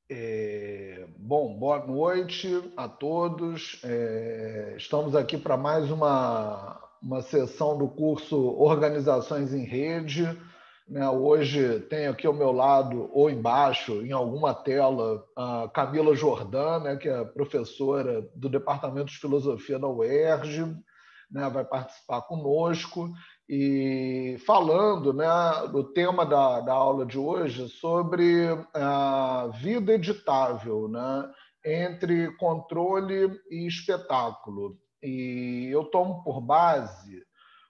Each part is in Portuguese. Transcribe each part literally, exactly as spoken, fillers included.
É, bom, boa noite a todos. É, estamos aqui para mais uma, uma sessão do curso Organizações em Rede. Né? Hoje tenho aqui ao meu lado, ou embaixo, em alguma tela, a Camila Jordan, né, que é professora do Departamento de Filosofia da U E R J, né, vai participar conosco. E falando, né, do tema da, da aula de hoje sobre a vida editável, né, entre controle e espetáculo. E eu tomo por base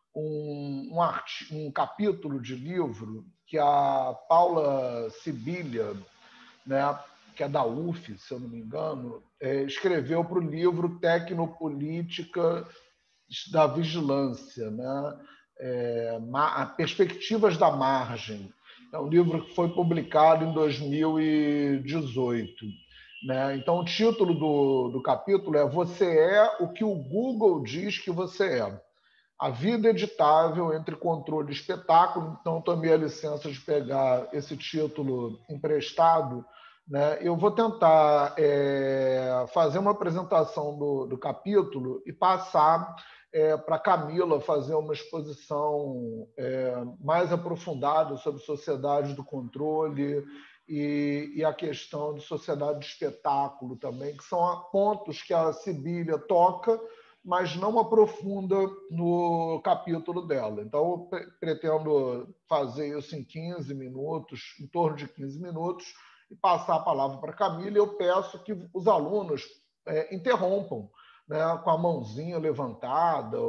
um, um, art, um capítulo de livro que a Paula Sibilia, né, que é da U F, se eu não me engano, é, escreveu para o livro Tecnopolítica da Vigilância, né? É, Perspectivas da Margem. É um livro que foi publicado em dois mil e dezoito. Né? Então, o título do, do capítulo é Você é o que o Google diz que você é. A vida editável entre controle e espetáculo. Então, tomei a licença de pegar esse título emprestado. Né? Eu vou tentar é, fazer uma apresentação do, do capítulo e passar é, para a Camila fazer uma exposição é, mais aprofundada sobre sociedade do controle e, e a questão de sociedade de espetáculo também, que são pontos que a Sibília toca, mas não aprofunda no capítulo dela. Então, eu pretendo fazer isso em quinze minutos, em torno de quinze minutos, e passar a palavra para a Camila. Eu peço que os alunos é, interrompam, né, com a mãozinha levantada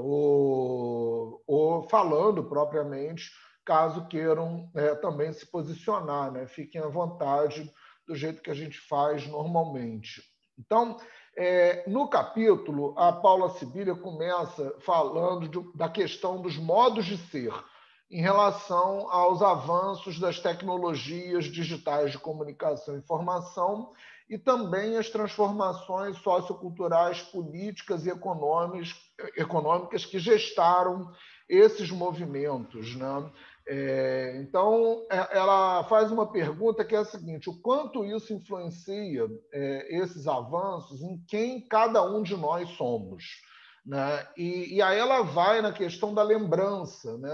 ou, ou falando propriamente, caso queiram é, também se posicionar. Né? Fiquem à vontade do jeito que a gente faz normalmente. Então, é, no capítulo, a Paula Sibilia começa falando de, da questão dos modos de ser em relação aos avanços das tecnologias digitais de comunicação e informação e também as transformações socioculturais, políticas e econômicas que gestaram esses movimentos. Né? É, então, ela faz uma pergunta que é a seguinte: o quanto isso influencia é, esses avanços em quem cada um de nós somos? Né? E, e aí ela vai na questão da lembrança, né?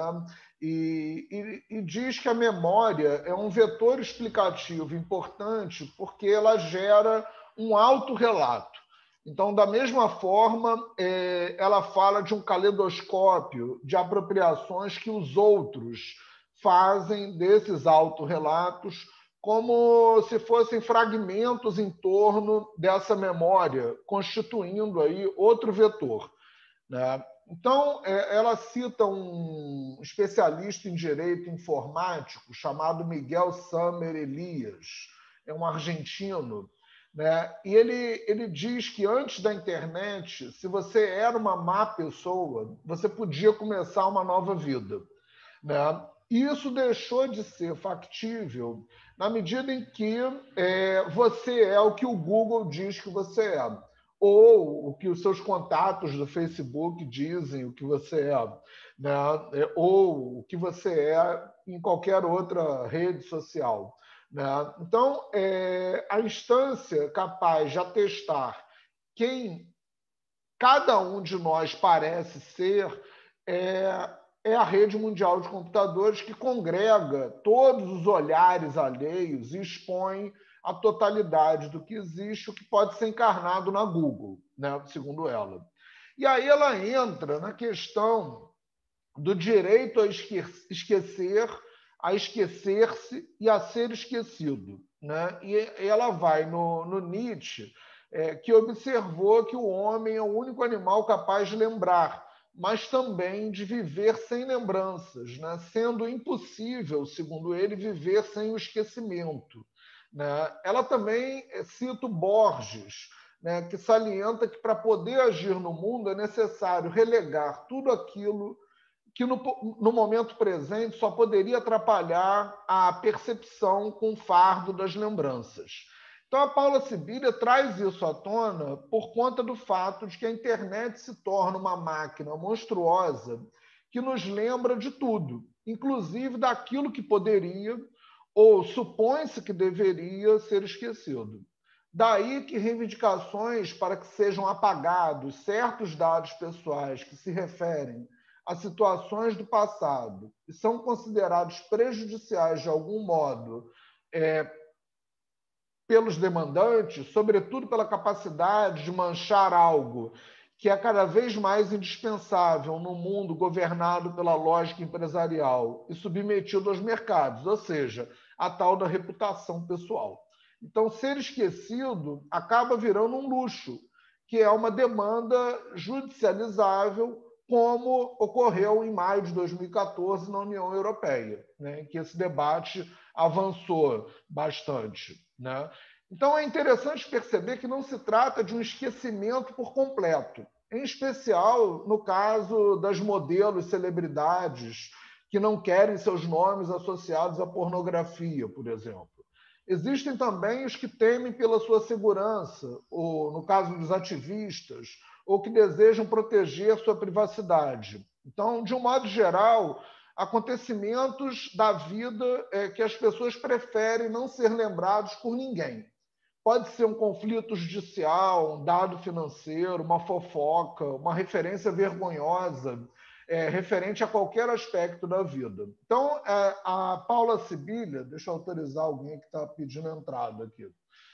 E, e, e diz que a memória é um vetor explicativo importante porque ela gera um autorrelato. Então, da mesma forma, é, ela fala de um caleidoscópio de apropriações que os outros fazem desses autorrelatos como se fossem fragmentos em torno dessa memória, constituindo aí outro vetor. Né? Então, ela cita um especialista em direito informático chamado Miguel Samer Elias, é um argentino, né? E ele, ele diz que antes da internet, se você era uma má pessoa, você podia começar uma nova vida. Né? E isso deixou de ser factível na medida em que é, você é o que o Google diz que você é, ou o que os seus contatos do Facebook dizem o que você é, né? Ou o que você é em qualquer outra rede social. Né? Então, é, a instância capaz de atestar quem cada um de nós parece ser é, é a rede mundial de computadores, que congrega todos os olhares alheios e expõe a totalidade do que existe, o que pode ser encarnado na Google, né, segundo ela. E aí ela entra na questão do direito a esquecer, a esquecer-se e a ser esquecido. Né? E ela vai no, no Nietzsche, é, que observou que o homem é o único animal capaz de lembrar, mas também de viver sem lembranças, né? Sendo impossível, segundo ele, viver sem o esquecimento. Né? Ela também cita o Borges, né, que salienta que para poder agir no mundo é necessário relegar tudo aquilo que no, no momento presente só poderia atrapalhar a percepção com o fardo das lembranças. Então, a Paula Sibilia traz isso à tona por conta do fato de que a internet se torna uma máquina monstruosa que nos lembra de tudo, inclusive daquilo que poderia ou supõe-se que deveria ser esquecido. Daí que reivindicações para que sejam apagados certos dados pessoais que se referem a situações do passado e são considerados prejudiciais de algum modo é, pelos demandantes, sobretudo pela capacidade de manchar algo que é cada vez mais indispensável no mundo governado pela lógica empresarial e submetido aos mercados, ou seja, a tal da reputação pessoal. Então, ser esquecido acaba virando um luxo, que é uma demanda judicializável, como ocorreu em maio de dois mil e quatorze na União Europeia, né, em que esse debate avançou bastante, né? Então, é interessante perceber que não se trata de um esquecimento por completo, em especial no caso das modelos celebridades que não querem seus nomes associados à pornografia, por exemplo. Existem também os que temem pela sua segurança, ou, no caso dos ativistas, ou que desejam proteger sua privacidade. Então, de um modo geral, acontecimentos da vida é, que as pessoas preferem não ser lembrados por ninguém. Pode ser um conflito judicial, um dado financeiro, uma fofoca, uma referência vergonhosa, é, referente a qualquer aspecto da vida. Então, é, a Paula Sibilha, deixa eu autorizar alguém que está pedindo entrada aqui.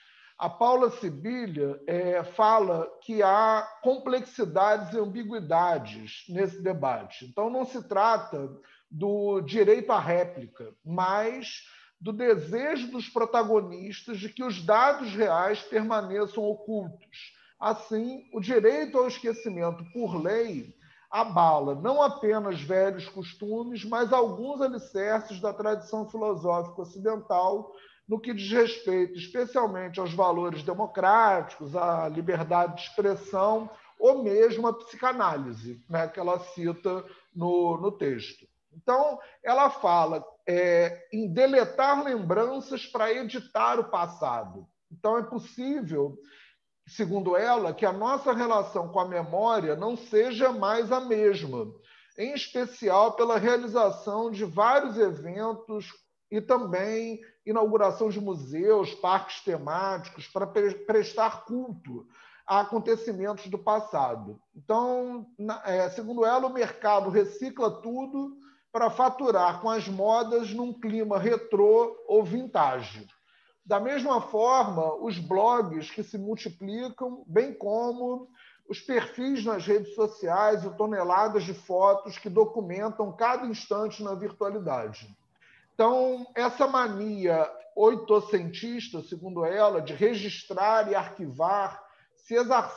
A Paula Sibilha é, fala que há complexidades e ambiguidades nesse debate. Então, não se trata do direito à réplica, mas do desejo dos protagonistas de que os dados reais permaneçam ocultos. Assim, o direito ao esquecimento por lei abala não apenas velhos costumes, mas alguns alicerces da tradição filosófica ocidental no que diz respeito especialmente aos valores democráticos, à liberdade de expressão ou mesmo à psicanálise, né, que ela cita no, no texto. Então, ela fala é, em deletar lembranças para editar o passado. Então, é possível, segundo ela, que a nossa relação com a memória não seja mais a mesma, em especial pela realização de vários eventos e também inauguração de museus, parques temáticos, para prestar culto a acontecimentos do passado. Então, é, segundo ela, o mercado recicla tudo para faturar com as modas num clima retrô ou vintage. Da mesma forma, os blogs que se multiplicam, bem como os perfis nas redes sociais e toneladas de fotos que documentam cada instante na virtualidade. Então, essa mania oitocentista, segundo ela, de registrar e arquivar, se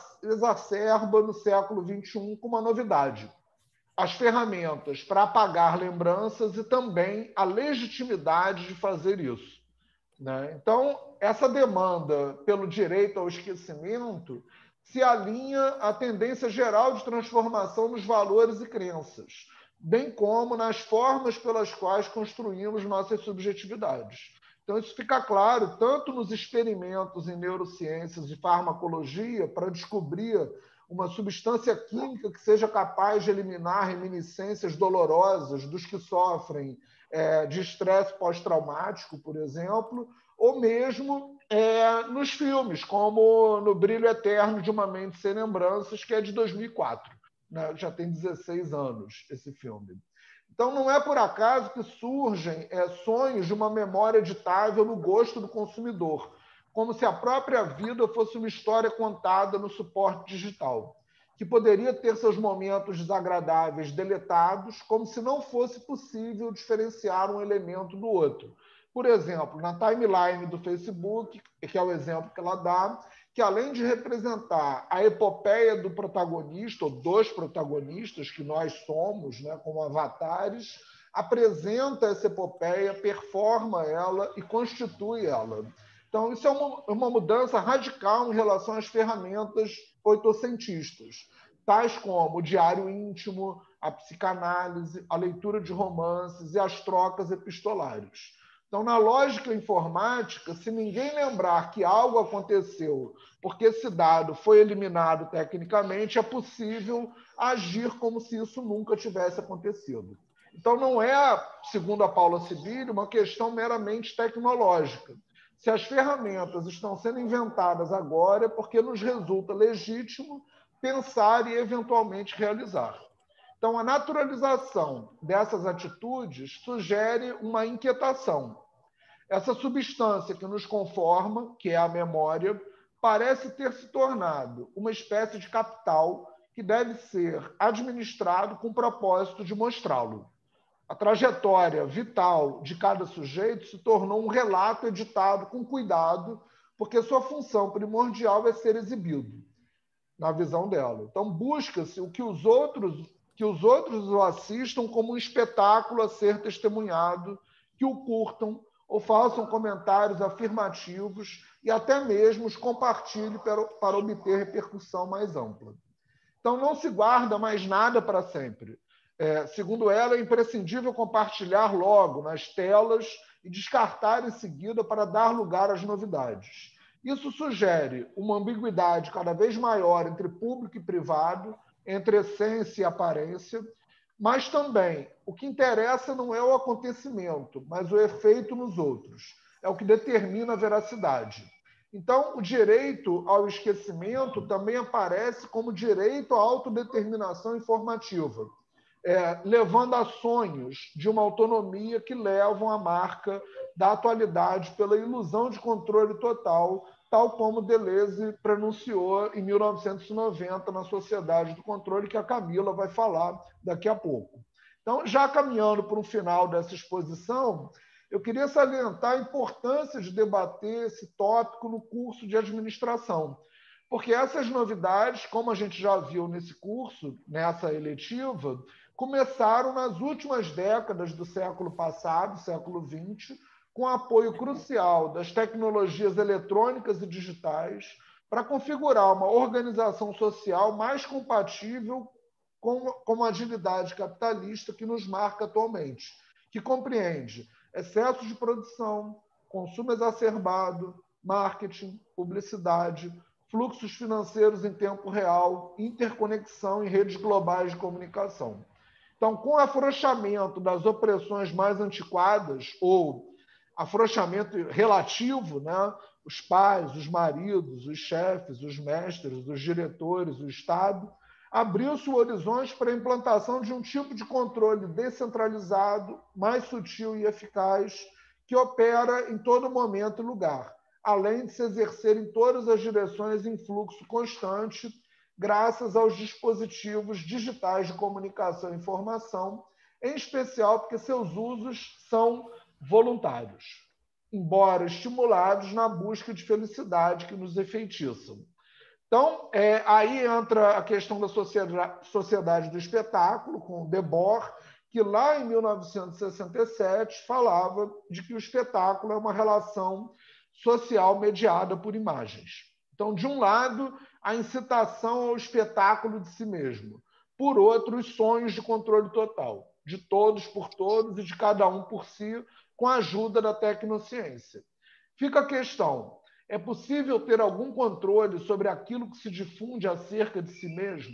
exacerba no século vinte e um com uma novidade: as ferramentas para apagar lembranças e também a legitimidade de fazer isso, né? Então, essa demanda pelo direito ao esquecimento se alinha à tendência geral de transformação nos valores e crenças, bem como nas formas pelas quais construímos nossas subjetividades. Então, isso fica claro tanto nos experimentos em neurociências e farmacologia para descobrir uma substância química que seja capaz de eliminar reminiscências dolorosas dos que sofrem é, de estresse pós-traumático, por exemplo, ou mesmo é, nos filmes, como no Brilho Eterno de uma Mente Sem Lembranças, que é de dois mil e quatro. Né? Já tem dezesseis anos esse filme. Então, não é por acaso que surgem é, sonhos de uma memória editável no gosto do consumidor, como se a própria vida fosse uma história contada no suporte digital, que poderia ter seus momentos desagradáveis deletados, como se não fosse possível diferenciar um elemento do outro. Por exemplo, na timeline do Facebook, que é o exemplo que ela dá, que além de representar a epopeia do protagonista, ou dos protagonistas, que nós somos, né, como avatares, apresenta essa epopeia, performa ela e constitui ela. Então, isso é uma, uma mudança radical em relação às ferramentas oitocentistas, tais como o diário íntimo, a psicanálise, a leitura de romances e as trocas epistolares. Então, na lógica informática, se ninguém lembrar que algo aconteceu porque esse dado foi eliminado tecnicamente, é possível agir como se isso nunca tivesse acontecido. Então, não é, segundo a Paula Sibili, uma questão meramente tecnológica. Se as ferramentas estão sendo inventadas agora, é porque nos resulta legítimo pensar e, eventualmente, realizar. Então, a naturalização dessas atitudes sugere uma inquietação. Essa substância que nos conforma, que é a memória, parece ter se tornado uma espécie de capital que deve ser administrado com o propósito de mostrá-lo. A trajetória vital de cada sujeito se tornou um relato editado com cuidado, porque sua função primordial é ser exibido, na visão dela. Então, busca-se o que os outros, que os outros o assistam como um espetáculo a ser testemunhado, que o curtam ou façam comentários afirmativos e até mesmo os compartilhem para, para obter repercussão mais ampla. Então, não se guarda mais nada para sempre. É, segundo ela, é imprescindível compartilhar logo nas telas e descartar em seguida para dar lugar às novidades. Isso sugere uma ambiguidade cada vez maior entre público e privado, entre essência e aparência, mas também o que interessa não é o acontecimento, mas o efeito nos outros. É o que determina a veracidade. Então, o direito ao esquecimento também aparece como direito à autodeterminação informativa, É, levando a sonhos de uma autonomia que levam à marca da atualidade pela ilusão de controle total, tal como Deleuze pronunciou em mil novecentos e noventa na Sociedade do Controle, que a Camila vai falar daqui a pouco. Então, já caminhando para o final dessa exposição, eu queria salientar a importância de debater esse tópico no curso de administração, porque essas novidades, como a gente já viu nesse curso, nessa eletiva, começaram nas últimas décadas do século passado, século vinte, com apoio crucial das tecnologias eletrônicas e digitais para configurar uma organização social mais compatível com, com a agilidade capitalista que nos marca atualmente, que compreende excesso de produção, consumo exacerbado, marketing, publicidade, fluxos financeiros em tempo real, interconexão em redes globais de comunicação. Então, com o afrouxamento das opressões mais antiquadas, ou afrouxamento relativo, né? Os pais, os maridos, os chefes, os mestres, os diretores, o Estado, abriu-se o horizonte para a implantação de um tipo de controle descentralizado, mais sutil e eficaz, que opera em todo momento e lugar, além de se exercer em todas as direções em fluxo constante, graças aos dispositivos digitais de comunicação e informação, em especial porque seus usos são voluntários, embora estimulados na busca de felicidade que nos efeitiçam. Então, é, aí entra a questão da sociedade, sociedade do espetáculo, com Debord, que lá em mil novecentos e sessenta e sete falava de que o espetáculo é uma relação social mediada por imagens. Então, de um lado, a incitação ao espetáculo de si mesmo. Por outro, os sonhos de controle total, de todos por todos e de cada um por si, com a ajuda da tecnociência. Fica a questão, é possível ter algum controle sobre aquilo que se difunde acerca de si mesmo?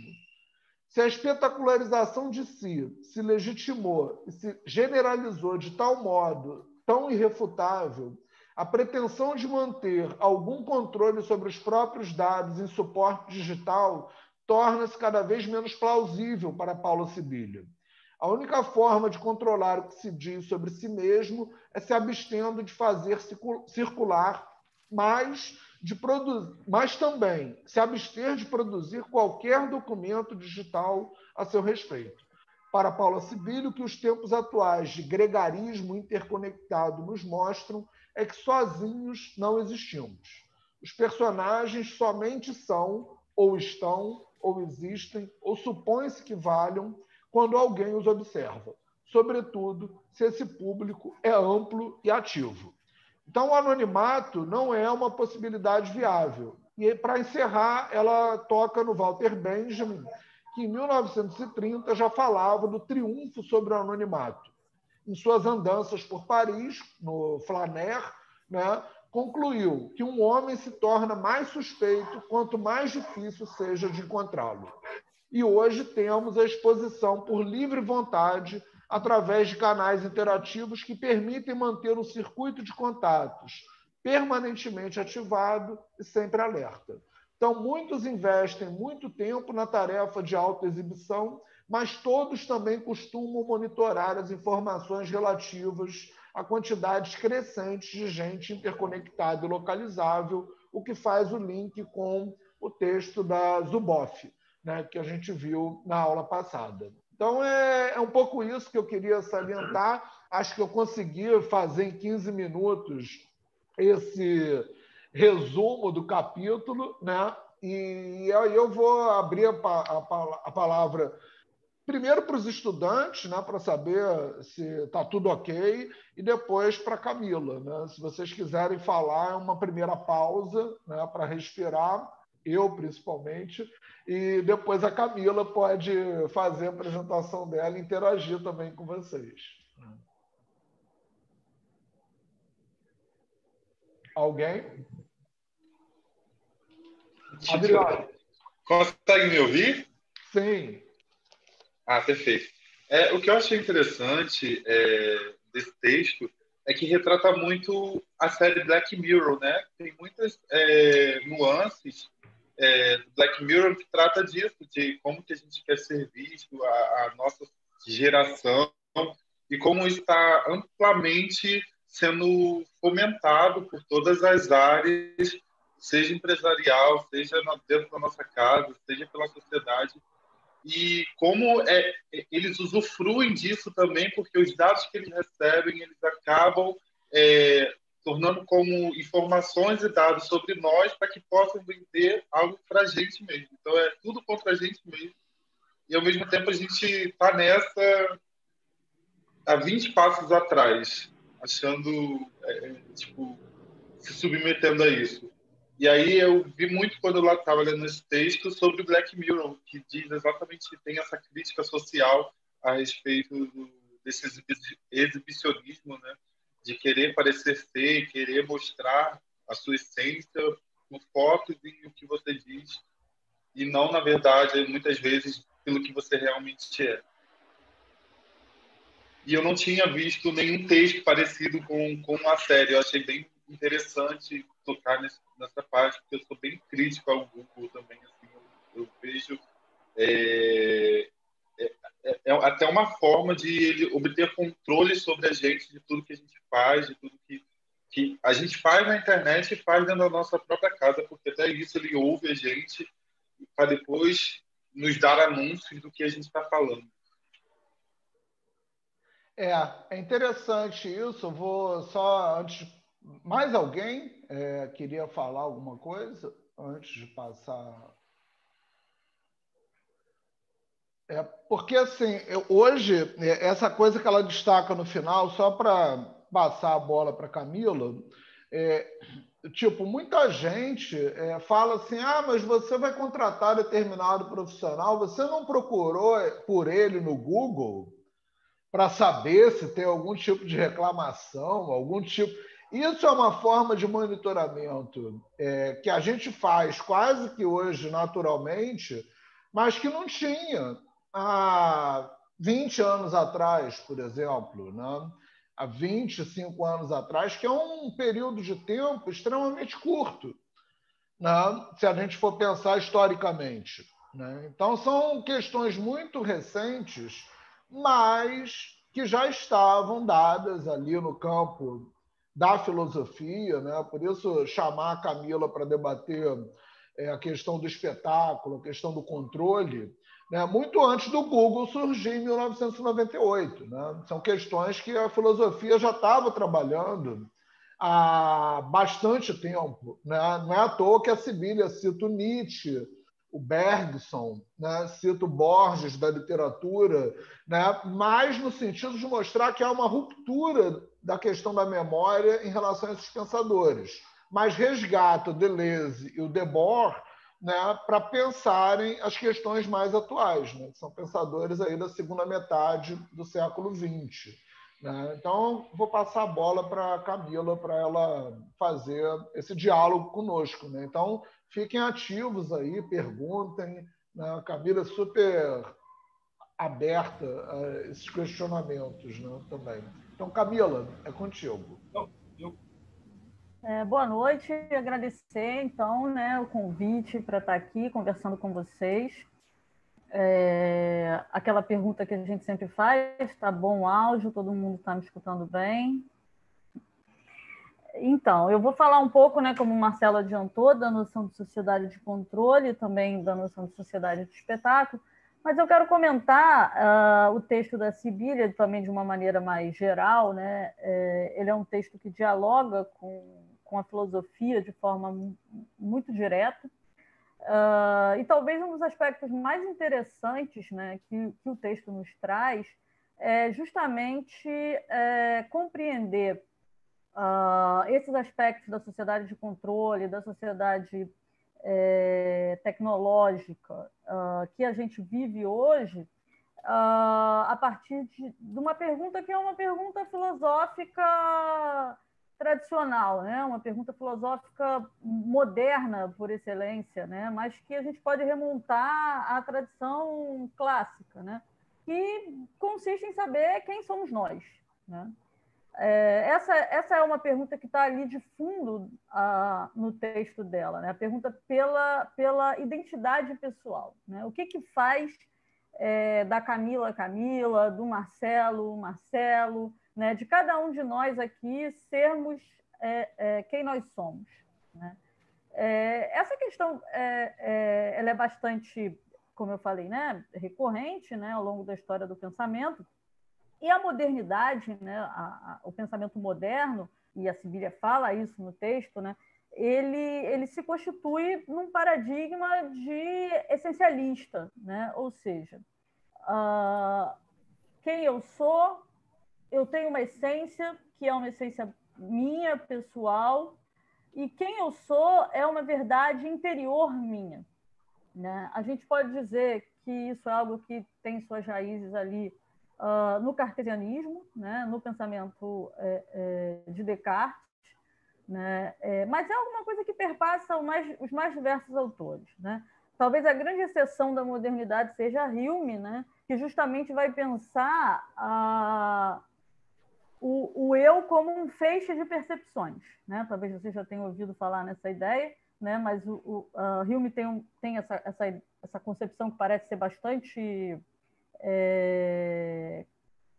Se a espetacularização de si se legitimou e se generalizou de tal modo, tão irrefutável, a pretensão de manter algum controle sobre os próprios dados em suporte digital torna-se cada vez menos plausível para Paula Sibili. A única forma de controlar o que se diz sobre si mesmo é se abstendo de fazer circular, mas, de produ... mas também se abster de produzir qualquer documento digital a seu respeito. Para Paula Sibili, o que os tempos atuais de gregarismo interconectado nos mostram é que sozinhos não existimos. Os personagens somente são, ou estão, ou existem, ou supõe-se que valham quando alguém os observa, sobretudo se esse público é amplo e ativo. Então, o anonimato não é uma possibilidade viável. E, para encerrar, ela toca no Walter Benjamin, que em mil novecentos e trinta já falava do triunfo sobre o anonimato. Em suas andanças por Paris, no Flaner, né, concluiu que um homem se torna mais suspeito quanto mais difícil seja de encontrá-lo. E hoje temos a exposição por livre vontade através de canais interativos que permitem manter o circuito de contatos permanentemente ativado e sempre alerta. Então, muitos investem muito tempo na tarefa de autoexibição, mas todos também costumam monitorar as informações relativas a quantidades crescentes de gente interconectada e localizável, o que faz o link com o texto da Zuboff, né, que a gente viu na aula passada. Então, é, é um pouco isso que eu queria salientar. Acho que eu consegui fazer em quinze minutos esse resumo do capítulo, né? E aí eu vou abrir a, a, a palavra primeiro para os estudantes, né, para saber se está tudo ok, e depois para a Camila. Né? Se vocês quiserem falar, é uma primeira pausa, né, para respirar, eu principalmente, e depois a Camila pode fazer a apresentação dela e interagir também com vocês. Alguém? Adriano. Consegue me ouvir? Sim. Ah, perfeito. É, o que eu achei interessante é, desse texto é que retrata muito a série Black Mirror, né? Tem muitas é, nuances é, do Black Mirror que trata disso, de como que a gente quer ser visto, a, a nossa geração, e como está amplamente sendo fomentado por todas as áreas, seja empresarial, seja dentro da nossa casa, seja pela sociedade, e como é, eles usufruem disso também, porque os dados que eles recebem, eles acabam é, tornando como informações e dados sobre nós para que possam vender algo para a gente mesmo. Então, é tudo contra a gente mesmo. E, ao mesmo tempo, a gente está nessa há vinte passos atrás, achando, é, tipo, se submetendo a isso. E aí eu vi muito quando eu estava lendo esse texto sobre Black Mirror, que diz exatamente que tem essa crítica social a respeito do, desse exibicionismo, né? De querer parecer ser, querer mostrar a sua essência por fotos e o que você diz, e não, na verdade, muitas vezes, pelo que você realmente é. E eu não tinha visto nenhum texto parecido com, com a série. Eu achei bem interessante tocar nesse, nessa parte, porque eu sou bem crítico ao Google também. Assim, eu, eu vejo é, é, é, é até uma forma de ele obter controle sobre a gente, de tudo que a gente faz, de tudo que, que a gente faz na internet e faz dentro da nossa própria casa, porque até isso ele ouve a gente para depois nos dar anúncios do que a gente está falando. É, é interessante isso. Eu vou só antes. Mais alguém é, queria falar alguma coisa antes de passar? É, porque, assim, eu, hoje, é, essa coisa que ela destaca no final, só para passar a bola para Camila, é, tipo, muita gente é, fala assim: ah, mas você vai contratar determinado profissional, você não procurou por ele no Google para saber se tem algum tipo de reclamação, algum tipo. Isso é uma forma de monitoramento é, que a gente faz quase que hoje naturalmente, mas que não tinha há vinte anos atrás, por exemplo, né? Há vinte e cinco anos atrás, que é um período de tempo extremamente curto, né? Se a gente for pensar historicamente. Né? Então, são questões muito recentes, mas que já estavam dadas ali no campo da filosofia, né? Por isso chamar a Camila para debater é, a questão do espetáculo, a questão do controle, né? Muito antes do Google surgir em mil novecentos e noventa e oito. Né? São questões que a filosofia já estava trabalhando há bastante tempo. Né? Não é à toa que a Sibília cita o Nietzsche, o Bergson, né? Cita o Borges da literatura, né? Mas no sentido de mostrar que há uma ruptura da questão da memória em relação a esses pensadores. Mas resgata o Deleuze e o Debord, né, para pensarem as questões mais atuais, né? São pensadores aí da segunda metade do século vinte. Né? Então, vou passar a bola para a Camila para ela fazer esse diálogo conosco. Né? Então, fiquem ativos aí, perguntem. Né? A Camila é super aberta a esses questionamentos, né, também. Então, Camila, é contigo. Não, eu... é, boa noite, agradecer, então, né, o convite para estar aqui conversando com vocês. É, aquela pergunta que a gente sempre faz, está bom o áudio, todo mundo está me escutando bem? Então, eu vou falar um pouco, né, como o Marcelo adiantou, da noção de sociedade de controle e também da noção de sociedade de espetáculo, mas eu quero comentar uh, o texto da Sibília também de uma maneira mais geral, né? É, ele é um texto que dialoga com, com a filosofia de forma muito direta, uh, e talvez um dos aspectos mais interessantes, né, que, que o texto nos traz é justamente é, compreender Uh, esses aspectos da sociedade de controle, da sociedade é, tecnológica uh, que a gente vive hoje, uh, a partir de, de uma pergunta que é uma pergunta filosófica tradicional, né? Uma pergunta filosófica moderna por excelência, né? Mas que a gente pode remontar à tradição clássica, né? Que consiste em saber quem somos nós, né? É, essa, essa é uma pergunta que está ali de fundo ah, no texto dela, né? A pergunta pela, pela identidade pessoal, né? O que, que faz é, da Camila Camila, do Marcelo Marcelo, né? De cada um de nós aqui sermos é, é, quem nós somos, né? É, essa questão é, é, ela é bastante, como eu falei, né? Recorrente, né? Ao longo da história do pensamento. E a modernidade, né, a, a, o pensamento moderno, e a Sibília fala isso no texto, né, ele, ele se constitui num paradigma de essencialista, né? Ou seja, uh, quem eu sou, eu tenho uma essência que é uma essência minha, pessoal, e quem eu sou é uma verdade interior minha, né? A gente pode dizer que isso é algo que tem suas raízes ali Uh, no cartesianismo, né, no pensamento é, é, de Descartes, né, é, mas é alguma coisa que perpassa mais, os mais diversos autores, né? Talvez a grande exceção da modernidade seja Hume, né, que justamente vai pensar uh, o, o eu como um feixe de percepções, né? Talvez você já tenha ouvido falar nessa ideia, né, mas o, o uh, Hume tem, um, tem essa, essa, essa concepção que parece ser bastante É,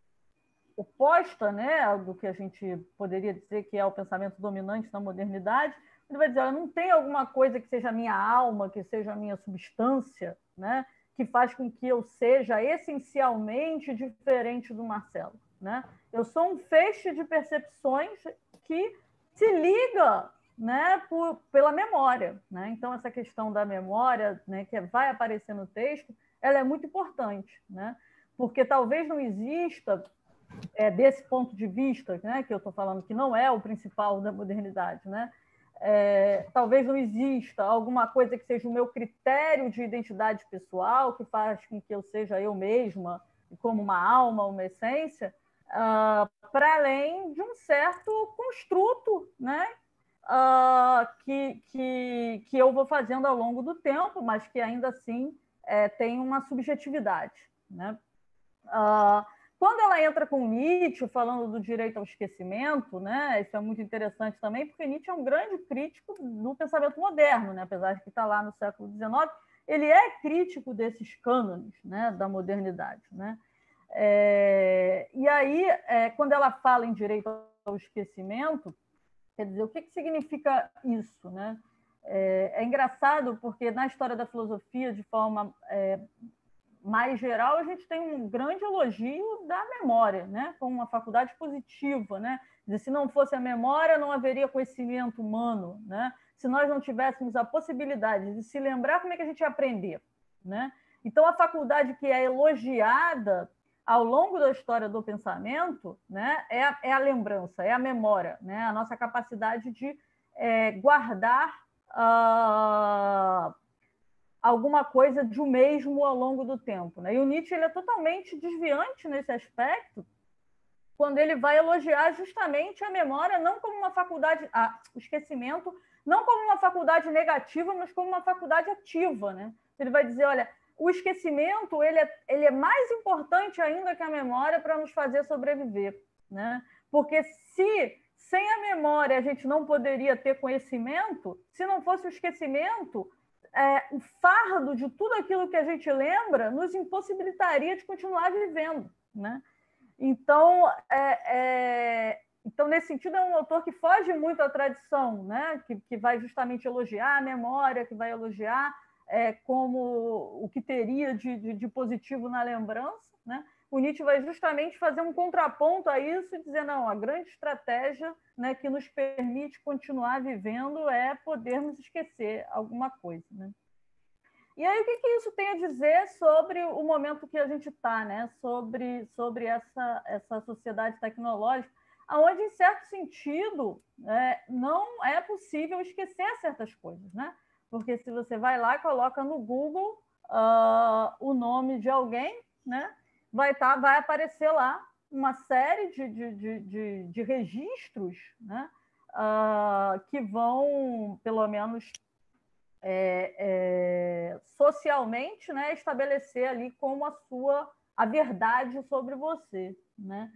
oposta, né, do que a gente poderia dizer que é o pensamento dominante na modernidade. Ele vai dizer, olha, não tem alguma coisa que seja a minha alma, que seja a minha substância, né, que faz com que eu seja essencialmente diferente do Marcelo, né? Eu sou um feixe de percepções que se liga, né, por, pela memória, né? Então essa questão da memória, né, que vai aparecer no texto, ela é muito importante, né? Porque talvez não exista, é, desse ponto de vista, né, que eu estou falando que não é o principal da modernidade, né? É, talvez não exista alguma coisa que seja o meu critério de identidade pessoal, que faz com que eu seja eu mesma, como uma alma, uma essência, uh, para além de um certo construto, né? Uh, que, que, que eu vou fazendo ao longo do tempo, mas que ainda assim é, tem uma subjetividade, né? Uh, quando ela entra com Nietzsche, falando do direito ao esquecimento, né? Isso é muito interessante também, porque Nietzsche é um grande crítico do pensamento moderno, né? Apesar de que está lá no século dezenove, ele é crítico desses cânones, né, da modernidade, né? É, e aí, é, quando ela fala em direito ao esquecimento, quer dizer, o que, que significa isso, né? É, é engraçado porque na história da filosofia, de forma é, mais geral, a gente tem um grande elogio da memória, né? Como uma faculdade positiva, né? Dizer, se não fosse a memória, não haveria conhecimento humano, né? Se nós não tivéssemos a possibilidade de se lembrar, como é que a gente ia aprender, né? Então, a faculdade que é elogiada ao longo da história do pensamento, né, é, a, é a lembrança, é a memória, né, a nossa capacidade de é, guardar uh, alguma coisa de um mesmo ao longo do tempo, né? E o Nietzsche ele é totalmente desviante nesse aspecto, quando ele vai elogiar justamente a memória não como uma faculdade, ah, o esquecimento, não como uma faculdade negativa, mas como uma faculdade ativa, né? Ele vai dizer, olha, o esquecimento ele é, ele é mais importante ainda que a memória para nos fazer sobreviver, né? Porque se sem a memória a gente não poderia ter conhecimento, se não fosse o esquecimento, é, o fardo de tudo aquilo que a gente lembra nos impossibilitaria de continuar vivendo, né? Então, é, é, então, nesse sentido, é um autor que foge muito à tradição, né? que, que vai justamente elogiar a memória, que vai elogiar é, como o que teria de, de, de positivo na lembrança, né? O Nietzsche vai justamente fazer um contraponto a isso e dizer, não, a grande estratégia, né, que nos permite continuar vivendo é podermos esquecer alguma coisa, né? E aí, o que, que isso tem a dizer sobre o momento que a gente está, né? Sobre, sobre essa, essa sociedade tecnológica, onde, em certo sentido, é, não é possível esquecer certas coisas, né? Porque se você vai lá e coloca no Google uh, o nome de alguém, né? Vai, tá, vai aparecer lá uma série de, de, de, de, de registros, né? Uh, que vão, pelo menos, É, é, socialmente, né, estabelecer ali como a sua a verdade sobre você, né?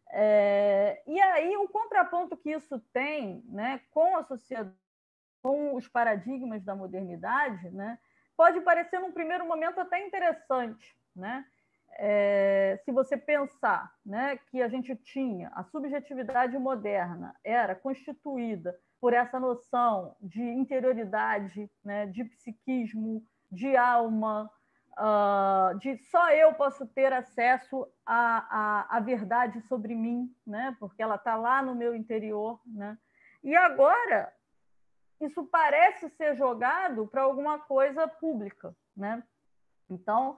É, e aí o contraponto que isso tem, né, com a sociedade, com os paradigmas da modernidade, né, pode parecer num primeiro momento até interessante, né? É, se você pensar, né, que a gente tinha a subjetividade moderna era constituída por essa noção de interioridade, né, de psiquismo, de alma, uh, de só eu posso ter acesso à, à, à verdade sobre mim, né, porque ela está lá no meu interior, né? E agora isso parece ser jogado para alguma coisa pública, né? Então,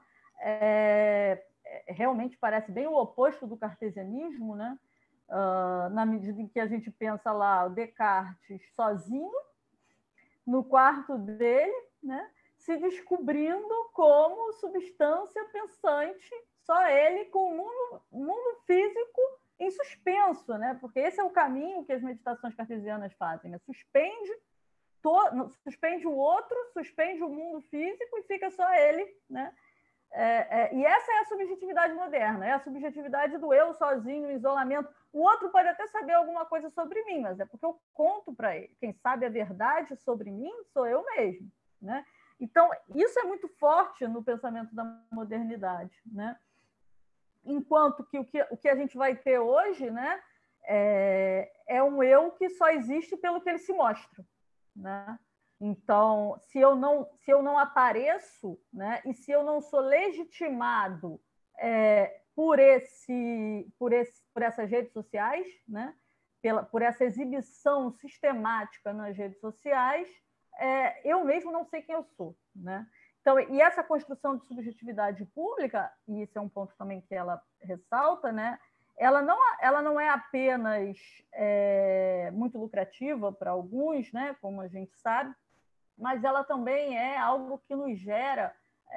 é, realmente parece bem o oposto do cartesianismo, né? Uh, na medida em que a gente pensa lá o Descartes sozinho, no quarto dele, né? Se descobrindo como substância pensante, só ele com o mundo, mundo físico em suspenso, né? Porque esse é o caminho que as meditações cartesianas fazem, né? Suspende To, suspende o outro, suspende o mundo físico e fica só ele, né? É, é, e essa é a subjetividade moderna, é a subjetividade do eu sozinho, em isolamento. O outro pode até saber alguma coisa sobre mim, mas é porque eu conto para ele. Quem sabe a verdade sobre mim sou eu mesmo, né? Então, isso é muito forte no pensamento da modernidade, né? Enquanto que o que, o que a gente vai ter hoje, né, é, é um eu que só existe pelo que ele se mostra, né? Então, se eu não, se eu não apareço, né, e se eu não sou legitimado é, por, esse, por, esse, por essas redes sociais, né, pela, por essa exibição sistemática nas redes sociais, é, eu mesmo não sei quem eu sou, né? Então, e essa construção de subjetividade pública, e esse é um ponto também que ela ressalta, né, ela não, ela não é apenas é, muito lucrativa para alguns, né, como a gente sabe, mas ela também é algo que nos gera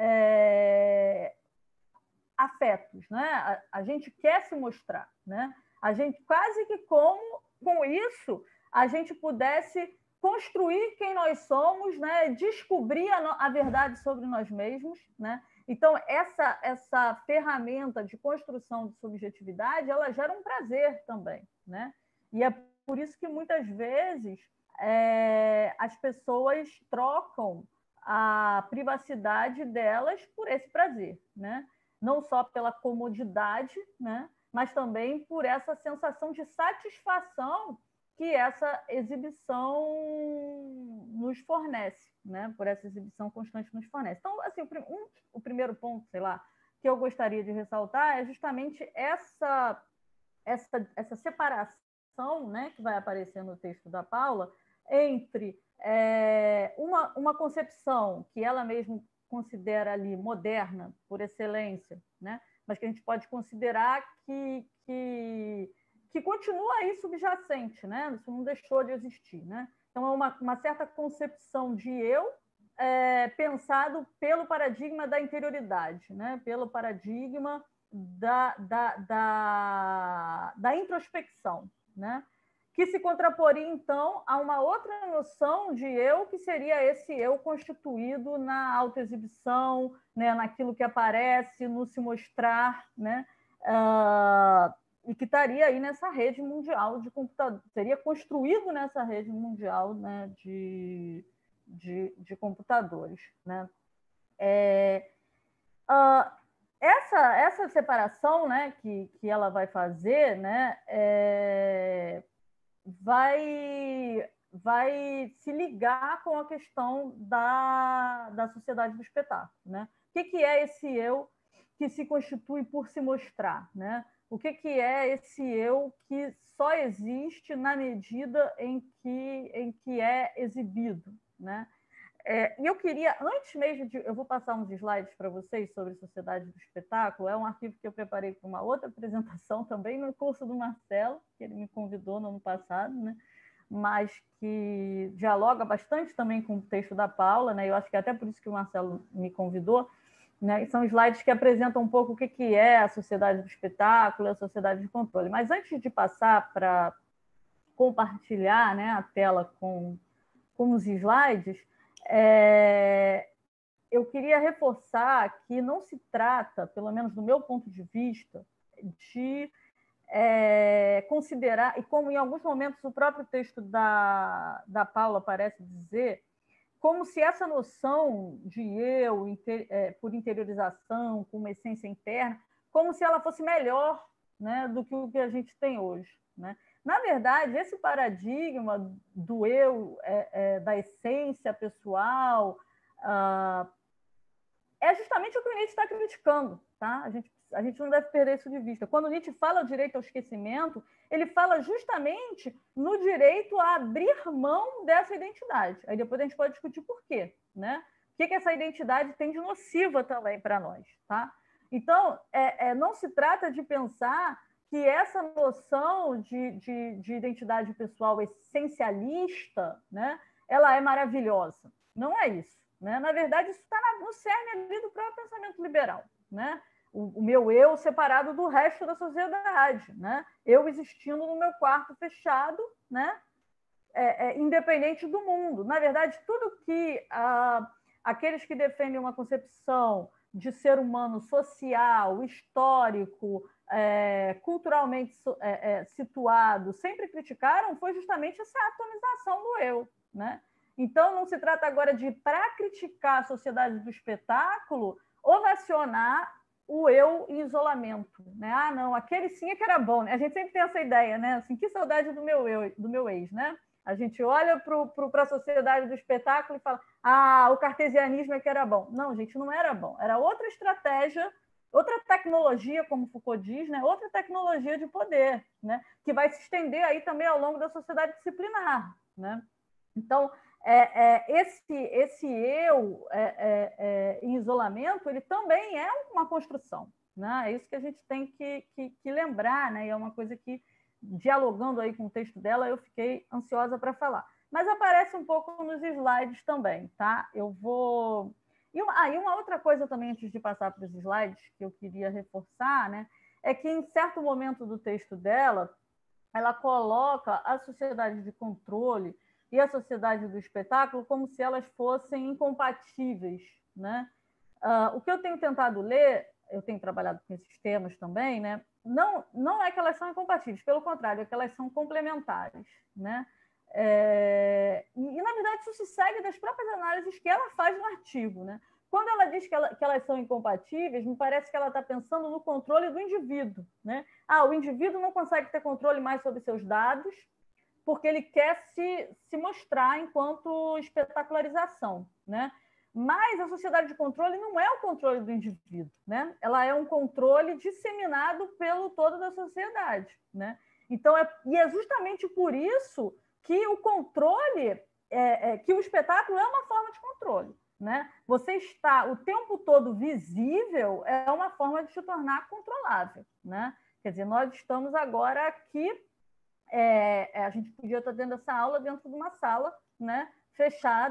é, afetos, né? A, a gente quer se mostrar, né? A gente quase que como com isso a gente pudesse construir quem nós somos, né? Descobrir a, a verdade sobre nós mesmos, né? Então, essa, essa ferramenta de construção de subjetividade, ela gera um prazer também, né? E é por isso que, muitas vezes, é, as pessoas trocam a privacidade delas por esse prazer, né? Não só pela comodidade, né? Mas também por essa sensação de satisfação que essa exibição nos fornece, né? Por essa exibição constante nos fornece. Então, assim, o, um, o primeiro ponto, sei lá, que eu gostaria de ressaltar é justamente essa, essa, essa separação, né, que vai aparecer no texto da Paula, entre é, uma, uma concepção que ela mesma considera ali moderna, por excelência, né? Mas que a gente pode considerar que, que que continua aí subjacente, né? Isso não deixou de existir, né? Então, é uma, uma certa concepção de eu é, pensado pelo paradigma da interioridade, né? Pelo paradigma da, da, da, da introspecção, né? que se contraporia, então, a uma outra noção de eu, que seria esse eu constituído na autoexibição, né, naquilo que aparece, no se mostrar, né, uh, e que estaria aí nessa rede mundial de computadores, seria construído nessa rede mundial, né, de, de, de computadores. Né? É, uh, essa, essa separação, né, que, que ela vai fazer, né, é, vai, vai se ligar com a questão da, da sociedade do espetáculo. Né? O que, que é esse eu que se constitui por se mostrar? Né? O que, que é esse eu que só existe na medida em que, em que é exibido? Né? É, e eu queria, antes mesmo de... Eu vou passar uns slides para vocês sobre sociedade do espetáculo. É um arquivo que eu preparei para uma outra apresentação também no curso do Marcelo, que ele me convidou no ano passado, né? Mas que dialoga bastante também com o texto da Paula, né? Eu acho que é até por isso que o Marcelo me convidou. Né? E são slides que apresentam um pouco o que, que é a sociedade do espetáculo, a sociedade de controle. Mas antes de passar para compartilhar, né, a tela com, com os slides, É, eu queria reforçar que não se trata, pelo menos do meu ponto de vista, de é, considerar, e como em alguns momentos o próprio texto da, da Paula parece dizer, como se essa noção de eu, inter, é, por interiorização, com uma essência interna, como se ela fosse melhor, né, do que o que a gente tem hoje. Né? Na verdade, esse paradigma do eu, é, é, da essência pessoal, ah, é justamente o que o Nietzsche está criticando. Tá? A gente, a gente não deve perder isso de vista. Quando Nietzsche fala o direito ao esquecimento, ele fala justamente no direito a abrir mão dessa identidade. Aí depois a gente pode discutir por quê. Né? O que, que essa identidade tem de nociva também para nós. Tá? Então, é, é, não se trata de pensar que essa noção de, de, de identidade pessoal essencialista, né, ela é maravilhosa. Não é isso. Né? Na verdade, isso está no cerne ali do próprio pensamento liberal. Né? O, o meu eu separado do resto da sociedade. Né? Eu existindo no meu quarto fechado, né? é, é, independente do mundo. Na verdade, tudo que ah, aqueles que defendem uma concepção de ser humano social, histórico, é, culturalmente é, é, situado, sempre criticaram, foi justamente essa atomização do eu. Né? Então, não se trata agora de, para criticar a sociedade do espetáculo, ovacionar o eu em isolamento. Né? Ah, não, aquele sim é que era bom. Né? A gente sempre tem essa ideia, né? Assim, que saudade do meu, eu, do meu ex. Né? A gente olha para a sociedade do espetáculo e fala, ah, o cartesianismo é que era bom. Não, gente, não era bom. Era outra estratégia, outra tecnologia, como Foucault diz, né? Outra tecnologia de poder, né? Que vai se estender aí também ao longo da sociedade disciplinar. Né? Então, é, é, esse, esse eu é, é, é, em isolamento, ele também é uma construção. Né? É isso que a gente tem que, que, que lembrar, né? E é uma coisa que, dialogando aí com o texto dela, eu fiquei ansiosa para falar. Mas aparece um pouco nos slides também, tá? Eu vou... E uma, ah, e uma outra coisa também, antes de passar para os slides, que eu queria reforçar, né? É que, em certo momento do texto dela, ela coloca a sociedade de controle e a sociedade do espetáculo como se elas fossem incompatíveis. Né? Uh, o que eu tenho tentado ler, eu tenho trabalhado com esses temas também, né? não, não é que elas são incompatíveis, pelo contrário, é que elas são complementares. Né? É, e, e, na verdade, isso se segue das próprias análises que ela faz no artigo. Né? Quando ela diz que, ela, que elas são incompatíveis, me parece que ela está pensando no controle do indivíduo. Né? Ah, o indivíduo não consegue ter controle mais sobre seus dados, porque ele quer se, se mostrar enquanto espetacularização. Né? Mas a sociedade de controle não é o controle do indivíduo. Né? Ela é um controle disseminado pelo todo da sociedade. Né? Então, é, e é justamente por isso que o controle, é, é, que o espetáculo é uma forma de controle. Né? Você está o tempo todo visível é uma forma de se tornar controlável. Né? Quer dizer, nós estamos agora aqui... É, a gente podia estar tendo essa aula dentro de uma sala, né, fechada,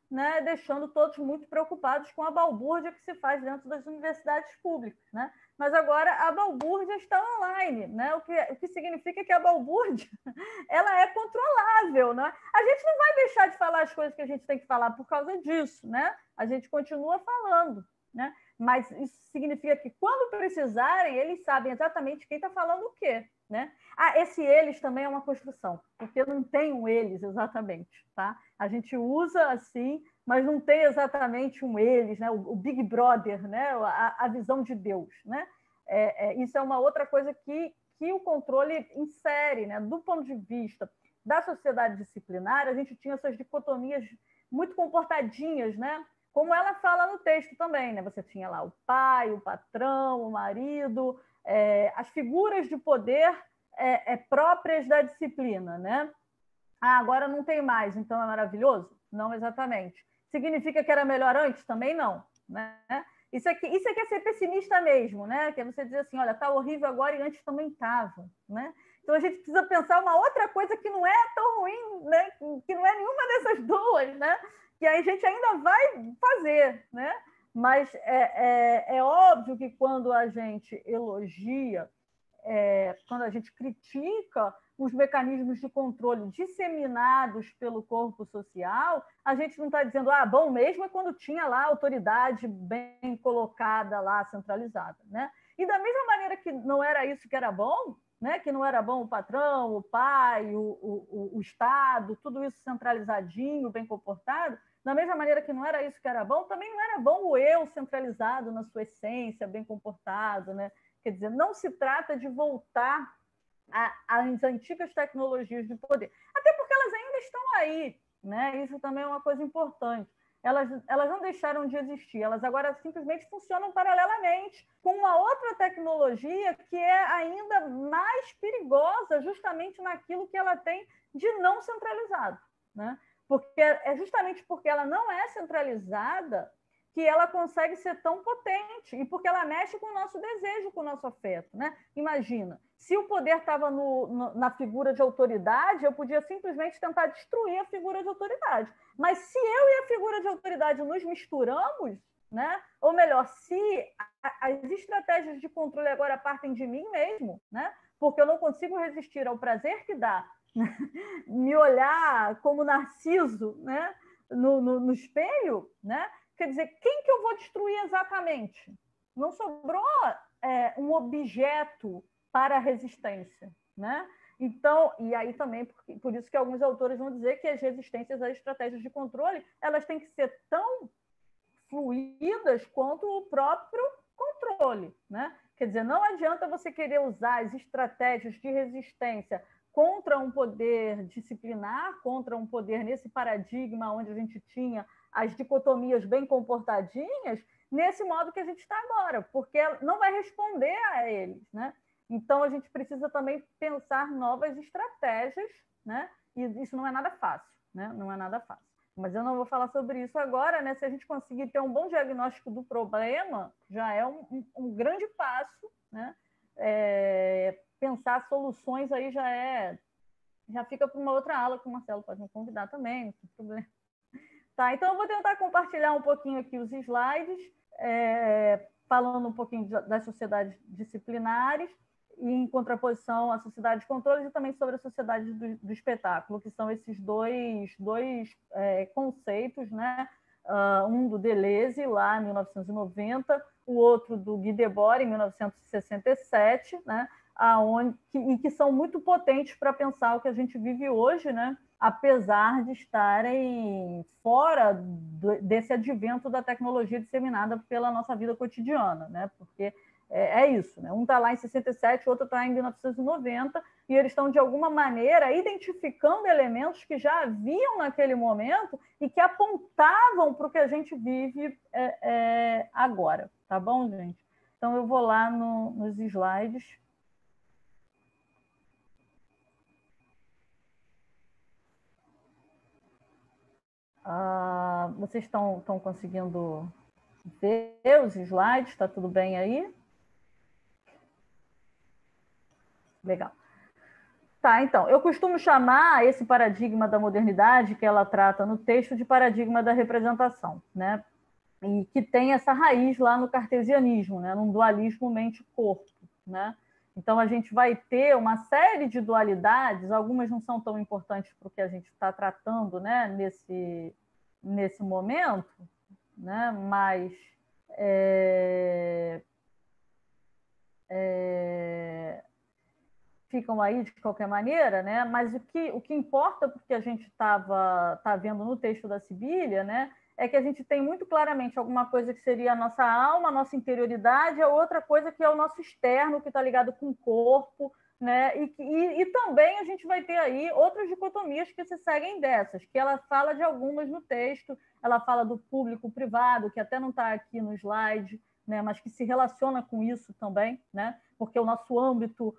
né, deixando todos muito preocupados com a balbúrdia que se faz dentro das universidades públicas, né? Mas agora a balbúrdia está online, né? O que, o que significa que a balbúrdia ela é controlável, né? A gente não vai deixar de falar as coisas que a gente tem que falar por causa disso, né? A gente continua falando, né? Mas isso significa que quando precisarem, eles sabem exatamente quem está falando o quê, né? Ah, esse eles também é uma construção, porque não tem um eles exatamente, tá? A gente usa assim, mas não tem exatamente um eles, né? O, o Big Brother, né? A, a visão de Deus, né? É, é, isso é uma outra coisa que, que o controle insere, né? Do ponto de vista da sociedade disciplinar, a gente tinha essas dicotomias muito comportadinhas, né? Como ela fala no texto também, né? Você tinha lá o pai, o patrão, o marido, é, as figuras de poder é, é, próprias da disciplina, né? Ah, agora não tem mais, então é maravilhoso? Não exatamente. Significa que era melhor antes? Também não, né? Isso aqui, isso aqui é ser pessimista mesmo, né? Que é você dizer assim, olha, tá horrível agora e antes também estava, né? Então a gente precisa pensar uma outra coisa que não é tão ruim, né? Que não é nenhuma dessas duas, né? Que a gente ainda vai fazer, né? Mas é, é, é óbvio que quando a gente elogia, é, quando a gente critica os mecanismos de controle disseminados pelo corpo social, a gente não está dizendo, ah, bom mesmo é quando tinha lá a autoridade bem colocada lá, centralizada, né? E da mesma maneira que não era isso que era bom, né? Que não era bom o patrão, o pai, o, o, o Estado, tudo isso centralizadinho, bem comportado, da mesma maneira que não era isso que era bom, também não era bom o eu centralizado na sua essência, bem comportado, né? Quer dizer, não se trata de voltar às antigas tecnologias de poder, até porque elas ainda estão aí, né? Isso também é uma coisa importante. Elas, elas não deixaram de existir, elas agora simplesmente funcionam paralelamente com uma outra tecnologia que é ainda mais perigosa, justamente naquilo que ela tem de não centralizado, né? Porque é justamente porque ela não é centralizada que ela consegue ser tão potente e porque ela mexe com o nosso desejo, com o nosso afeto, né? Imagina, se o poder estava no, no, na figura de autoridade, eu podia simplesmente tentar destruir a figura de autoridade. Mas se eu e a figura de autoridade nos misturamos, né? Ou melhor, se a, as estratégias de controle agora partem de mim mesmo, né? Porque eu não consigo resistir ao prazer que dá me olhar como Narciso, né? no, no, no espelho, né? Quer dizer, quem que eu vou destruir exatamente? Não sobrou é, um objeto para a resistência, né? Então, e aí também, por, por isso que alguns autores vão dizer que as resistências às estratégias de controle, elas têm que ser tão fluídas quanto o próprio controle, né? Quer dizer, não adianta você querer usar as estratégias de resistência contra um poder disciplinar, contra um poder nesse paradigma onde a gente tinha as dicotomias bem comportadinhas, nesse modo que a gente está agora, porque não vai responder a eles, né? Então, a gente precisa também pensar novas estratégias, né? E isso não é nada fácil, né? Não é nada fácil. Mas eu não vou falar sobre isso agora, né? Se a gente conseguir ter um bom diagnóstico do problema, já é um, um, um grande passo, né? É, pensar soluções aí já é... já fica para uma outra aula que o Marcelo pode me convidar também, não tem problema. Tá, então eu vou tentar compartilhar um pouquinho aqui os slides, é, falando um pouquinho das sociedades disciplinares, e em contraposição à sociedade de controle e também sobre a sociedade do, do espetáculo, que são esses dois, dois é, conceitos, né? Uh, um do Deleuze, lá em mil novecentos e noventa, o outro do Guy Debord, em mil novecentos e sessenta e sete, né? Aonde, que, e que são muito potentes para pensar o que a gente vive hoje, né? Apesar de estarem fora do, desse advento da tecnologia disseminada pela nossa vida cotidiana, né? Porque é, é isso, né? Um está lá em sessenta e sete, o outro está em mil novecentos e noventa, e eles estão, de alguma maneira, identificando elementos que já haviam naquele momento e que apontavam para o que a gente vive é, é, agora, tá bom, gente? Então, eu vou lá no, nos slides. Ah, vocês estão, estão conseguindo ver os slides? Está tudo bem aí? Legal. Tá, então, eu costumo chamar esse paradigma da modernidade que ela trata no texto de paradigma da representação, né? E que tem essa raiz lá no cartesianismo, né? Num dualismo mente-corpo, né? Então, a gente vai ter uma série de dualidades, algumas não são tão importantes para o que a gente está tratando, né? nesse, nesse momento, né? Mas é, é, ficam aí de qualquer maneira, né? Mas o que, o que importa, porque a gente estava tá vendo no texto da Sibília, né? É que a gente tem muito claramente alguma coisa que seria a nossa alma, a nossa interioridade, a outra coisa que é o nosso externo, que está ligado com o corpo, né? E, e, e também a gente vai ter aí outras dicotomias que se seguem dessas, que ela fala de algumas no texto, ela fala do público-privado, que até não está aqui no slide, né? Mas que se relaciona com isso também, né? Porque o nosso âmbito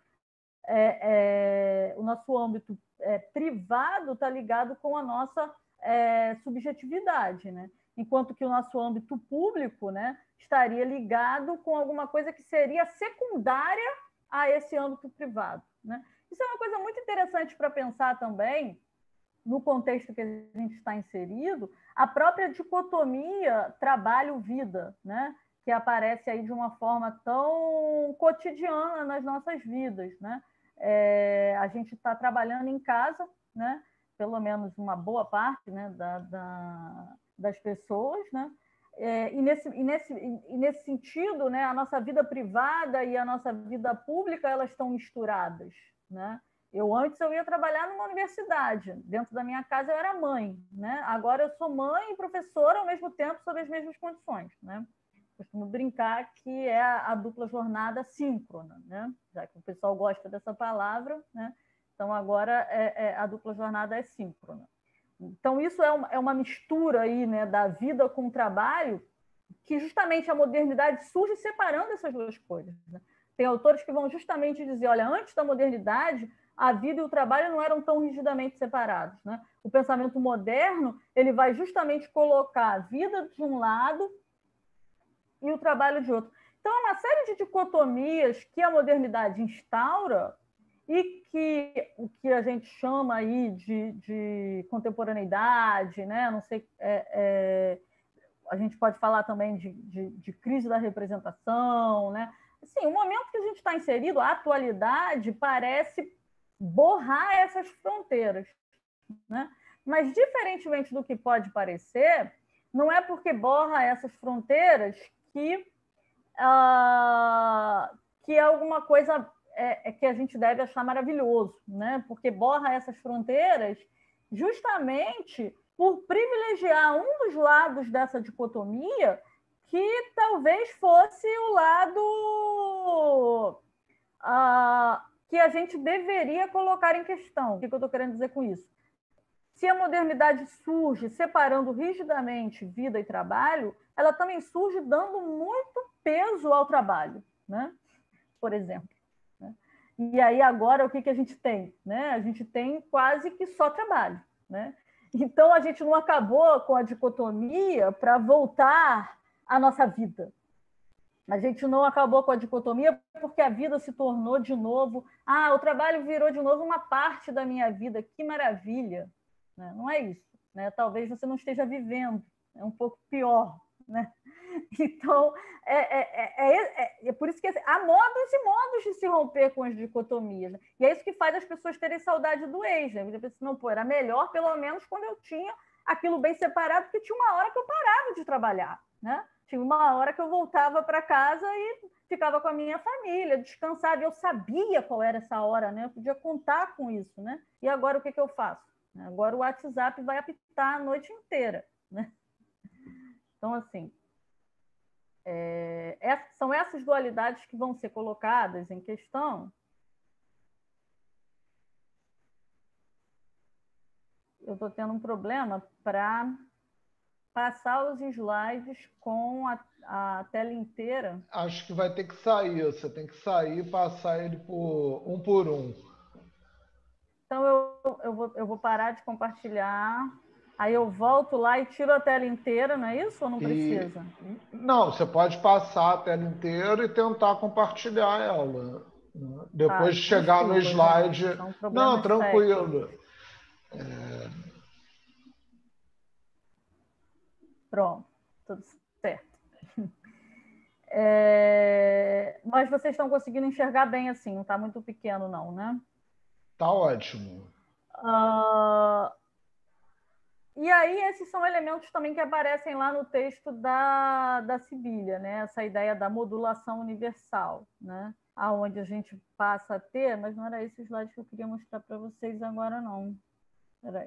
É, é, o nosso âmbito é, privado está ligado com a nossa é, subjetividade, né? Enquanto que o nosso âmbito público, né, estaria ligado com alguma coisa que seria secundária a esse âmbito privado, né? Isso é uma coisa muito interessante para pensar também no contexto que a gente está inserido, a própria dicotomia trabalho-vida, né? Que aparece aí de uma forma tão cotidiana nas nossas vidas, né? É, a gente está trabalhando em casa, né? Pelo menos uma boa parte, né? da, da, das pessoas, né? É, e, nesse, e, nesse, e nesse sentido, né? A nossa vida privada e a nossa vida pública elas estão misturadas, né? Eu antes eu ia trabalhar numa universidade, dentro da minha casa eu era mãe, né? Agora eu sou mãe e professora ao mesmo tempo sob as mesmas condições, né? Costumo brincar que é a, a dupla jornada síncrona, né? Já que o pessoal gosta dessa palavra, né? Então agora é, é, a dupla jornada é síncrona. Então isso é uma, é uma mistura aí, né, da vida com o trabalho, que justamente a modernidade surge separando essas duas coisas, né? Tem autores que vão justamente dizer, olha, antes da modernidade a vida e o trabalho não eram tão rigidamente separados, né? O pensamento moderno ele vai justamente colocar a vida de um lado e o trabalho de outro. Então, é uma série de dicotomias que a modernidade instaura e que o que a gente chama aí de, de contemporaneidade, né? Não sei, é, é, a gente pode falar também de, de, de crise da representação, né? Assim, o momento que a gente está inserido, a atualidade parece borrar essas fronteiras, né? Mas, diferentemente do que pode parecer, não é porque borra essas fronteiras que, uh, que é alguma coisa é, é que a gente deve achar maravilhoso, né? Porque borra essas fronteiras justamente por privilegiar um dos lados dessa dicotomia que talvez fosse o lado uh, que a gente deveria colocar em questão. O que eu estou querendo dizer com isso? Se a modernidade surge separando rigidamente vida e trabalho, ela também surge dando muito peso ao trabalho, né? Por exemplo. Né? E aí agora o que, que a gente tem? Né? A gente tem quase que só trabalho. Né? Então a gente não acabou com a dicotomia para voltar à nossa vida. A gente não acabou com a dicotomia porque a vida se tornou de novo... Ah, o trabalho virou de novo uma parte da minha vida. Que maravilha! Não é isso, né? Talvez você não esteja vivendo, é um pouco pior, né? Então, é, é, é, é por isso que assim, há modos e modos de se romper com as dicotomias, né? E é isso que faz as pessoas terem saudade do ex, né? Porque, não, pô, era melhor, pelo menos, quando eu tinha aquilo bem separado, porque tinha uma hora que eu parava de trabalhar, né? Tinha uma hora que eu voltava para casa e ficava com a minha família, descansava, e eu sabia qual era essa hora, né? Eu podia contar com isso, né? E agora o que, que eu faço? Agora o WhatsApp vai apitar a noite inteira, né? Então, assim, é, é, são essas dualidades que vão ser colocadas em questão. Eu estou tendo um problema para passar os slides com a, a tela inteira. Acho que vai ter que sair, você tem que sair e passar ele por um por um. Então, eu, eu, vou, eu vou parar de compartilhar, aí eu volto lá e tiro a tela inteira, não é isso ou não precisa? E, não, você pode passar a tela inteira e tentar compartilhar ela. Né? depois de chegar no slide... Não, tranquilo. É... Pronto, tudo certo. É... Mas vocês estão conseguindo enxergar bem assim, não está muito pequeno não, né? Está ótimo. Uh... E aí, esses são elementos também que aparecem lá no texto da, da Sibília, né? Essa ideia da modulação universal, né? Aonde a gente passa a ter, mas não era esse slide que eu queria mostrar para vocês agora, não. Espera aí.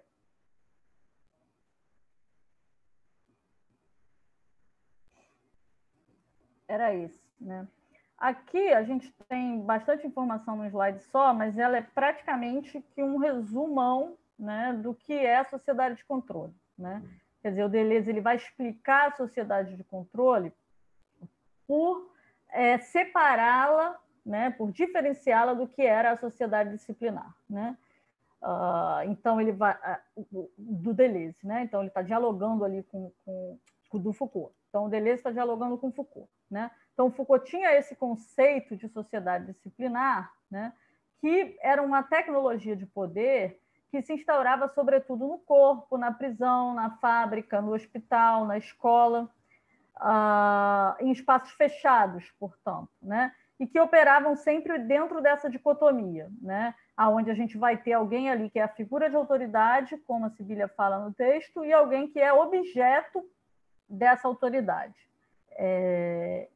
Era esse, né? Aqui a gente tem bastante informação no slide só, mas ela é praticamente que um resumão, né, do que é a sociedade de controle, né? Quer dizer, o Deleuze ele vai explicar a sociedade de controle por é, separá-la, né, por diferenciá-la do que era a sociedade disciplinar, né? Uh, então ele vai uh, do Deleuze, né? Então ele está dialogando ali com, com, com o do Foucault. Então o Deleuze está dialogando com Foucault, né? Então Foucault tinha esse conceito de sociedade disciplinar, né, que era uma tecnologia de poder que se instaurava sobretudo no corpo, na prisão, na fábrica, no hospital, na escola, uh, em espaços fechados, portanto, né? E que operavam sempre dentro dessa dicotomia, né? Onde a gente vai ter alguém ali que é a figura de autoridade, como a Sibília fala no texto, e alguém que é objeto dessa autoridade. É...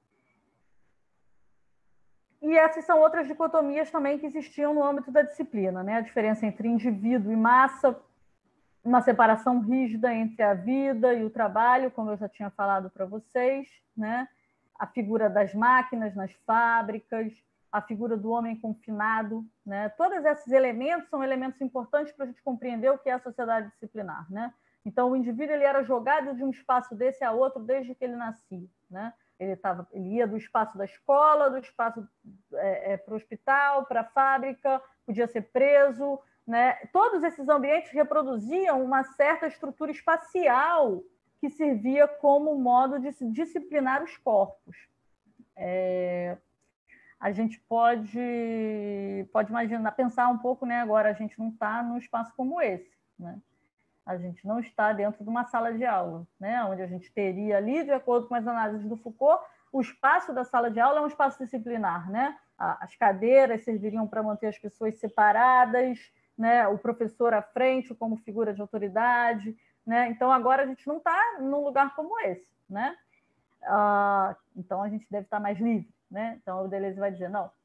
E essas são outras dicotomias também que existiam no âmbito da disciplina, né? A diferença entre indivíduo e massa, uma separação rígida entre a vida e o trabalho, como eu já tinha falado para vocês, né? A figura das máquinas nas fábricas, a figura do homem confinado, né? Todos esses elementos são elementos importantes para a gente compreender o que é a sociedade disciplinar, né? Então, o indivíduo ele era jogado de um espaço desse a outro desde que ele nascia, né? Ele, tava, ele ia do espaço da escola, do espaço é, é, para o hospital, para a fábrica, podia ser preso, né? Todos esses ambientes reproduziam uma certa estrutura espacial que servia como modo de se disciplinar os corpos. É... A gente pode, pode imaginar, pensar um pouco, né? Agora a gente não está num espaço como esse, né? A gente não está dentro de uma sala de aula, né? Onde a gente teria ali, de acordo com as análises do Foucault, o espaço da sala de aula é um espaço disciplinar, né? As cadeiras serviriam para manter as pessoas separadas, né? O professor à frente como figura de autoridade, né? Então agora a gente não está num lugar como esse, né? Ah, então a gente deve estar mais livre, né? Então o Deleuze vai dizer não.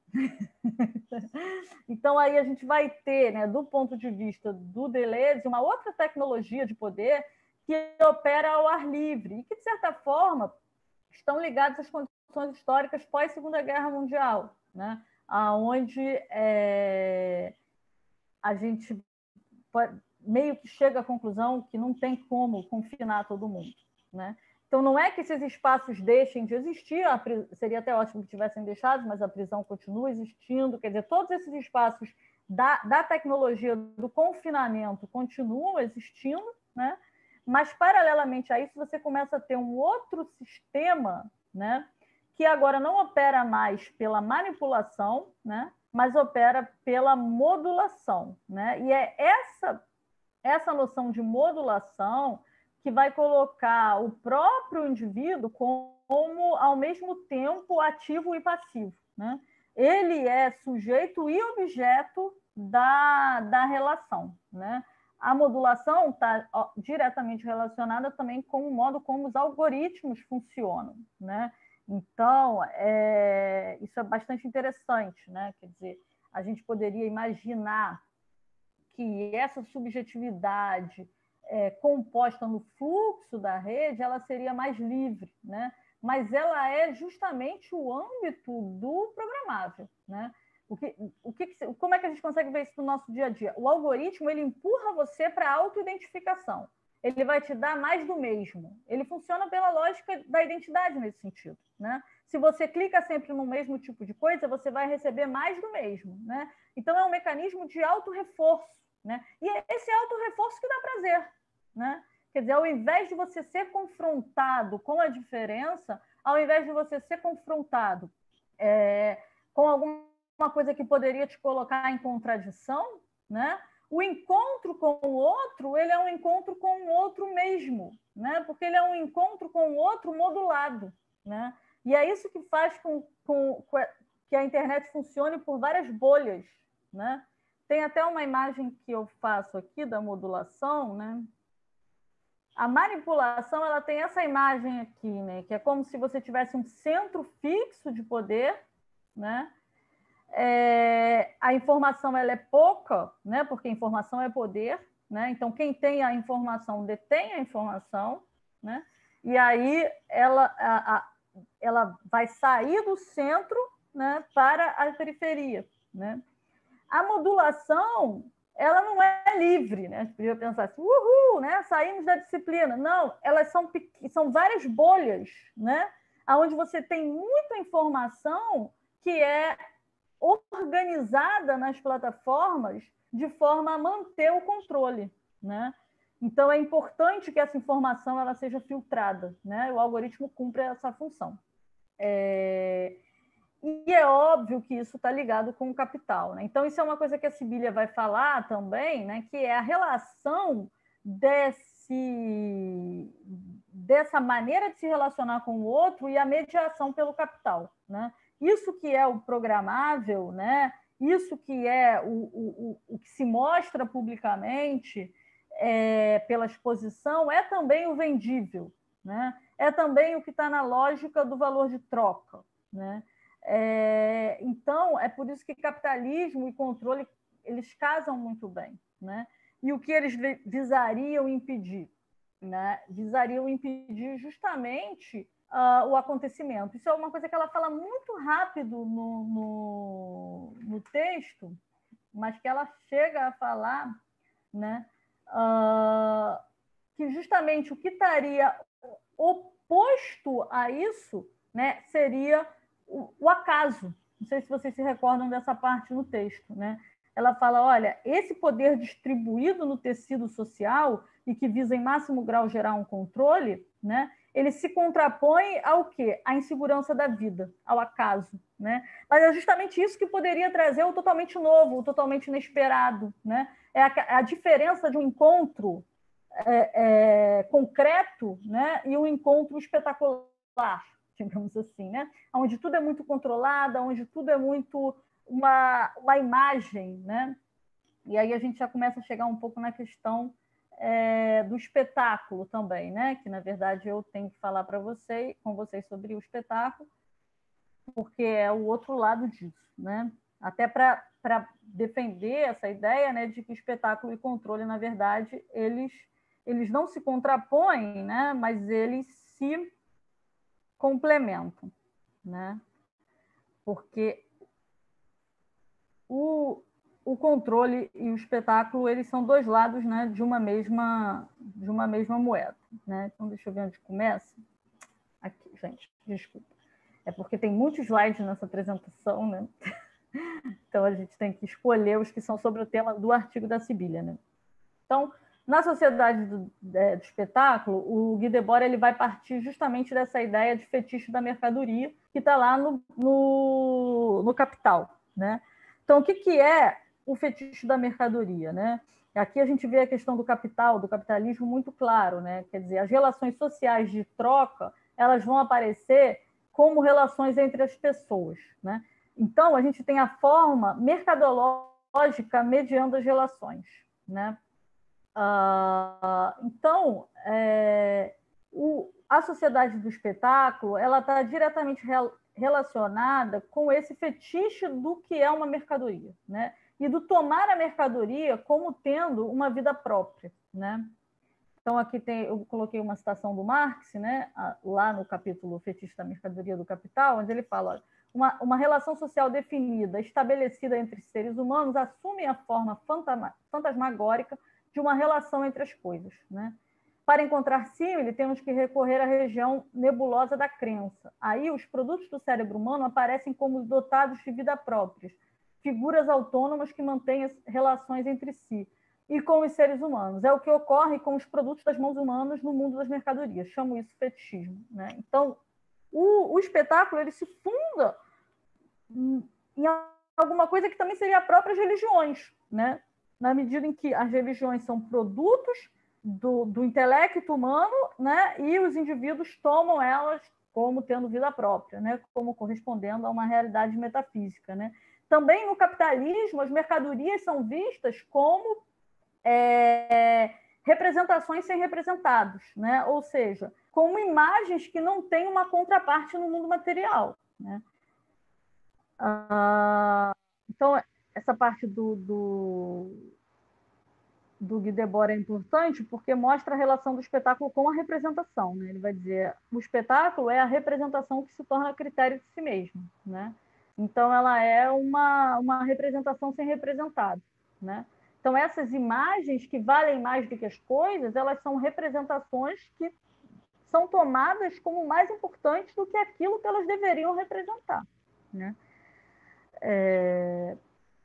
Então aí a gente vai ter, né, do ponto de vista do Deleuze, uma outra tecnologia de poder que opera ao ar livre e que, de certa forma, estão ligados às condições históricas pós-Segunda Guerra Mundial, né? Onde é, a gente pode, meio que chega à conclusão que não tem como confinar todo mundo, né? Então, não é que esses espaços deixem de existir, seria até ótimo que tivessem deixado, mas a prisão continua existindo, quer dizer, todos esses espaços da, da tecnologia do confinamento continuam existindo, né? Mas, paralelamente a isso, você começa a ter um outro sistema, né, que agora não opera mais pela manipulação, né, mas opera pela modulação, né? E é essa, essa noção de modulação que vai colocar o próprio indivíduo como, ao mesmo tempo, ativo e passivo, né? Ele é sujeito e objeto da, da relação, né? A modulação está diretamente relacionada também com o modo como os algoritmos funcionam, né? Então, é, isso é bastante interessante, né? Quer dizer, a gente poderia imaginar que essa subjetividade É, composta no fluxo da rede, ela seria mais livre, né? Mas ela é justamente o âmbito do programável, né? O que, o que, como é que a gente consegue ver isso no nosso dia a dia? O algoritmo ele empurra você para a autoidentificação. Ele vai te dar mais do mesmo. Ele funciona pela lógica da identidade nesse sentido, né? Se você clica sempre no mesmo tipo de coisa, você vai receber mais do mesmo, né? Então é um mecanismo de autorreforço, né? E é esse autorreforço que dá prazer, né? Quer dizer, ao invés de você ser confrontado com a diferença, ao invés de você ser confrontado é, com alguma uma coisa que poderia te colocar em contradição, né? O encontro com o outro, ele é um encontro com o outro mesmo, né? Porque ele é um encontro com o outro modulado, né? E é isso que faz com, com, com que a internet funcione por várias bolhas, né? Tem até uma imagem que eu faço aqui da modulação, né? A manipulação, ela tem essa imagem aqui, né? Que é como se você tivesse um centro fixo de poder, né? É, a informação ela é pouca, né? Porque informação é poder, né? Então quem tem a informação detém a informação, né? E aí ela, a, a, ela vai sair do centro, né? Para a periferia, né? A modulação ela não é livre, né? A gente podia pensar assim, uhul, né? Saímos da disciplina. Não, elas são, são várias bolhas, né? Onde você tem muita informação que é organizada nas plataformas de forma a manter o controle, né? Então, é importante que essa informação ela seja filtrada, né? O algoritmo cumpre essa função. É... E é óbvio que isso está ligado com o capital, né? Então, isso é uma coisa que a Sibília vai falar também, né? Que é a relação desse... dessa maneira de se relacionar com o outro e a mediação pelo capital, né? Isso que é o programável, né? Isso que é o, o, o que se mostra publicamente é, pela exposição é também o vendível, né? É também o que está na lógica do valor de troca, né? É, então, é por isso que capitalismo e controle eles casam muito bem, né? E o que eles visariam impedir? Né? Visariam impedir justamente uh, o acontecimento. Isso é uma coisa que ela fala muito rápido no, no, no texto, mas que ela chega a falar, né? Uh, que justamente o que estaria oposto a isso, né, seria o, o acaso. Não sei se vocês se recordam dessa parte no texto, né? Ela fala, olha, esse poder distribuído no tecido social e que visa em máximo grau gerar um controle, né, ele se contrapõe ao quê? À insegurança da vida, ao acaso, né? Mas é justamente isso que poderia trazer o totalmente novo, o totalmente inesperado, né? É a, a diferença de um encontro é, é, concreto, né, e um encontro espetacular, digamos assim, né? Onde tudo é muito controlado, onde tudo é muito uma, uma imagem, né? E aí a gente já começa a chegar um pouco na questão é, do espetáculo também, né? Que na verdade eu tenho que falar para vocês, com vocês sobre o espetáculo, porque é o outro lado disso, né? Até para para defender essa ideia, né, de que espetáculo e controle, na verdade, eles eles não se contrapõem, né? Mas eles se complementam, né? Porque o, o controle e o espetáculo eles são dois lados, né, de uma mesma de uma mesma moeda, né? Então deixa eu ver onde começa. Aqui, gente, desculpa. É porque tem muitos slides nessa apresentação, né? Então a gente tem que escolher os que são sobre o tema do artigo da Sibília, né? Então, na sociedade do, é, do espetáculo, o Guy Debord ele vai partir justamente dessa ideia de fetiche da mercadoria que está lá no, no, no Capital, né? Então, o que, que é o fetiche da mercadoria, né? Aqui a gente vê a questão do capital, do capitalismo muito claro, né? Quer dizer, as relações sociais de troca, elas vão aparecer como relações entre as pessoas, né? Então, a gente tem a forma mercadológica mediando as relações, né? Uh, então, é, o, a sociedade do espetáculo ela está diretamente re, relacionada com esse fetiche do que é uma mercadoria, né? E do tomar a mercadoria como tendo uma vida própria, né? Então, aqui tem, eu coloquei uma citação do Marx, né? Lá no capítulo Fetiche da Mercadoria do Capital, onde ele fala, olha, uma, uma relação social definida, estabelecida entre seres humanos, assume a forma fantasmagórica de uma relação entre as coisas, né? Para encontrar símile, temos que recorrer à região nebulosa da crença. Aí, os produtos do cérebro humano aparecem como dotados de vida próprias, figuras autônomas que mantêm as relações entre si e com os seres humanos. É o que ocorre com os produtos das mãos humanas no mundo das mercadorias. Chamo isso fetichismo, né? Então, o, o espetáculo ele se funda em alguma coisa que também seria a próprias religiões, né? Na medida em que as religiões são produtos do, do intelecto humano, né? E os indivíduos tomam elas como tendo vida própria, né? Como correspondendo a uma realidade metafísica, né? Também no capitalismo, as mercadorias são vistas como é, representações sem representados, né? Ou seja, como imagens que não têm uma contraparte no mundo material, né? Ah, então, essa parte do, do, do Guy Debord é importante porque mostra a relação do espetáculo com a representação, né? Ele vai dizer o espetáculo é a representação que se torna critério de si mesmo, né? Então, ela é uma, uma representação sem representado, né? Então, essas imagens que valem mais do que as coisas, elas são representações que são tomadas como mais importantes do que aquilo que elas deveriam representar, né? É...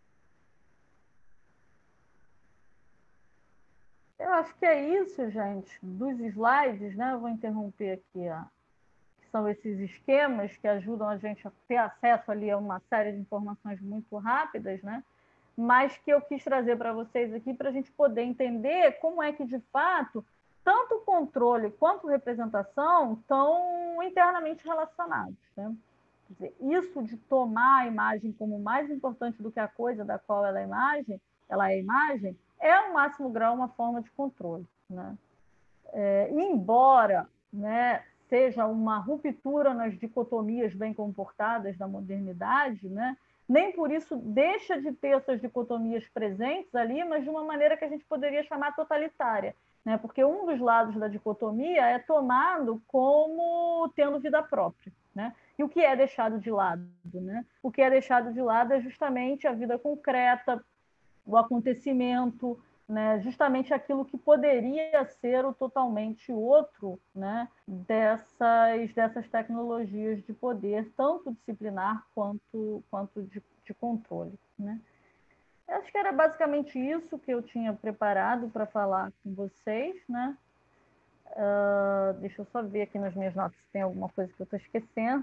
Eu acho que é isso, gente, dos slides, né? Eu vou interromper aqui, ó, que são esses esquemas que ajudam a gente a ter acesso ali a uma série de informações muito rápidas, né? Mas que eu quis trazer para vocês aqui para a gente poder entender como é que, de fato, tanto o controle quanto a representação estão internamente relacionados, né? Quer dizer, isso de tomar a imagem como mais importante do que a coisa da qual ela é imagem, ela é imagem, é, ao máximo grau, uma forma de controle, né? É, embora, né, seja uma ruptura nas dicotomias bem comportadas da modernidade, né, nem por isso deixa de ter essas dicotomias presentes ali, mas de uma maneira que a gente poderia chamar totalitária, né? Porque um dos lados da dicotomia é tomado como tendo vida própria, né? E o que é deixado de lado, né? O que é deixado de lado é justamente a vida concreta, o acontecimento, né? Justamente aquilo que poderia ser o totalmente outro, né? dessas, dessas tecnologias de poder, tanto disciplinar quanto, quanto de, de controle, né? Eu acho que era basicamente isso que eu tinha preparado para falar com vocês, né? Uh, deixa eu só ver aqui nas minhas notas se tem alguma coisa que eu estou esquecendo.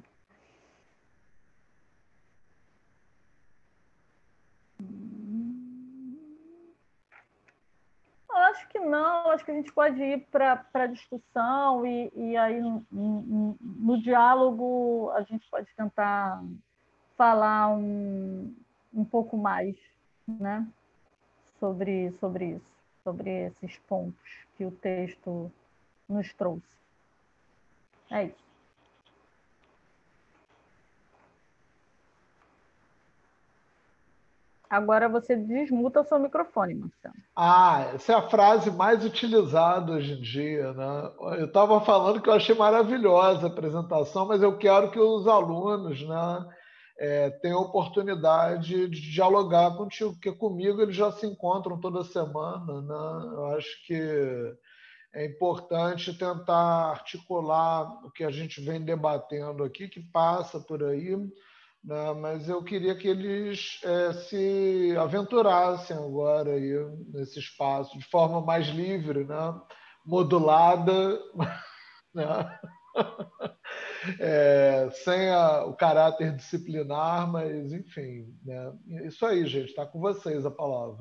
Eu acho que não, acho que a gente pode ir para a discussão e, e aí no, no, no diálogo a gente pode tentar falar um, um pouco mais, né, sobre, sobre isso, sobre esses pontos que o texto nos trouxe. É isso. Agora você desmuta o seu microfone, Marcelo. Ah, essa é a frase mais utilizada hoje em dia, né? Eu estava falando que eu achei maravilhosa a apresentação, mas eu quero que os alunos, né, é, tenham oportunidade de dialogar contigo, porque comigo eles já se encontram toda semana, né? Eu acho que é importante tentar articular o que a gente vem debatendo aqui, que passa por aí, né? Mas eu queria que eles é, se aventurassem agora aí nesse espaço de forma mais livre, né? Modulada, né? É, sem a, o caráter disciplinar, mas enfim, né? Isso aí, gente, está com vocês a palavra.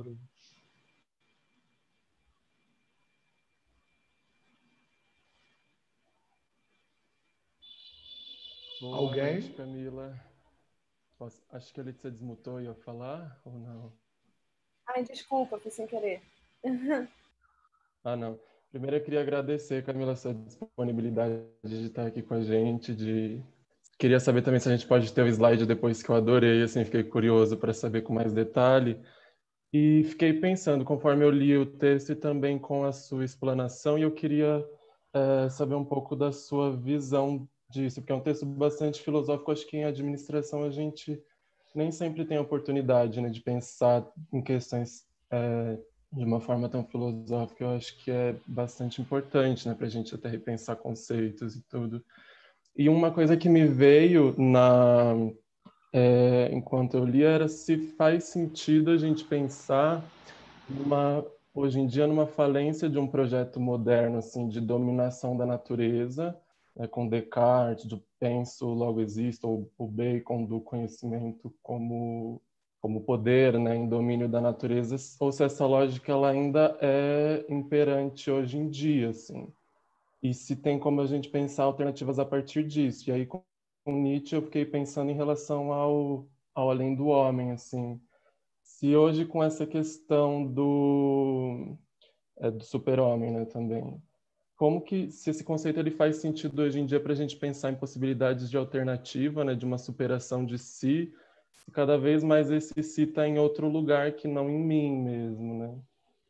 Boa Alguém? noite, Camila. Posso... Acho que a Letícia desmutou e eu falar ou não? Ai, desculpa, foi sem querer. Ah, não. Primeiro eu queria agradecer, Camila, a sua disponibilidade de estar aqui com a gente. De... Queria saber também se a gente pode ter o slide depois, que eu adorei, assim, fiquei curioso para saber com mais detalhe. E fiquei pensando, conforme eu li o texto e também com a sua explanação, e eu queria é, saber um pouco da sua visão disso, porque é um texto bastante filosófico. Acho que em administração a gente nem sempre tem a oportunidade, né, de pensar em questões é, de uma forma tão filosófica. Eu acho que é bastante importante, né, para a gente até repensar conceitos e tudo. E uma coisa que me veio na é, enquanto eu li era se faz sentido a gente pensar numa, hoje em dia numa falência de um projeto moderno assim de dominação da natureza, né, com Descartes, do penso, logo existo, ou o Bacon do conhecimento como, como poder, né, em domínio da natureza, ou se essa lógica ela ainda é imperante hoje em dia, assim. E se tem como a gente pensar alternativas a partir disso. E aí, com Nietzsche, eu fiquei pensando em relação ao, ao além do homem, assim. Se hoje, com essa questão do, é, do super-homem, né, também, como que, se esse conceito ele faz sentido hoje em dia para a gente pensar em possibilidades de alternativa, né, de uma superação de si, cada vez mais esse si está em outro lugar que não em mim mesmo, né?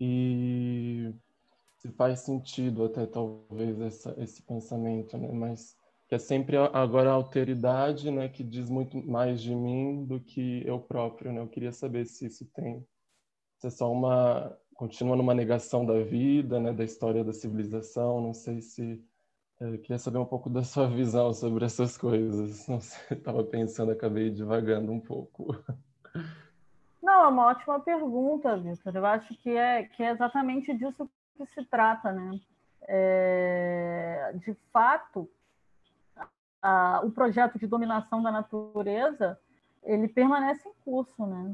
E se faz sentido até talvez essa, esse pensamento, né? Mas que é sempre agora a alteridade, né, que diz muito mais de mim do que eu próprio, né? Eu queria saber se isso tem, se é só uma, continua numa negação da vida, né, da história da civilização, não sei se, eu queria saber um pouco da sua visão sobre essas coisas. Não sei, estava pensando, acabei divagando um pouco. Não, é uma ótima pergunta, Vitor. Eu acho que é, que é exatamente disso que se trata, né? É, de fato, a, o projeto de dominação da natureza ele permanece em curso, né?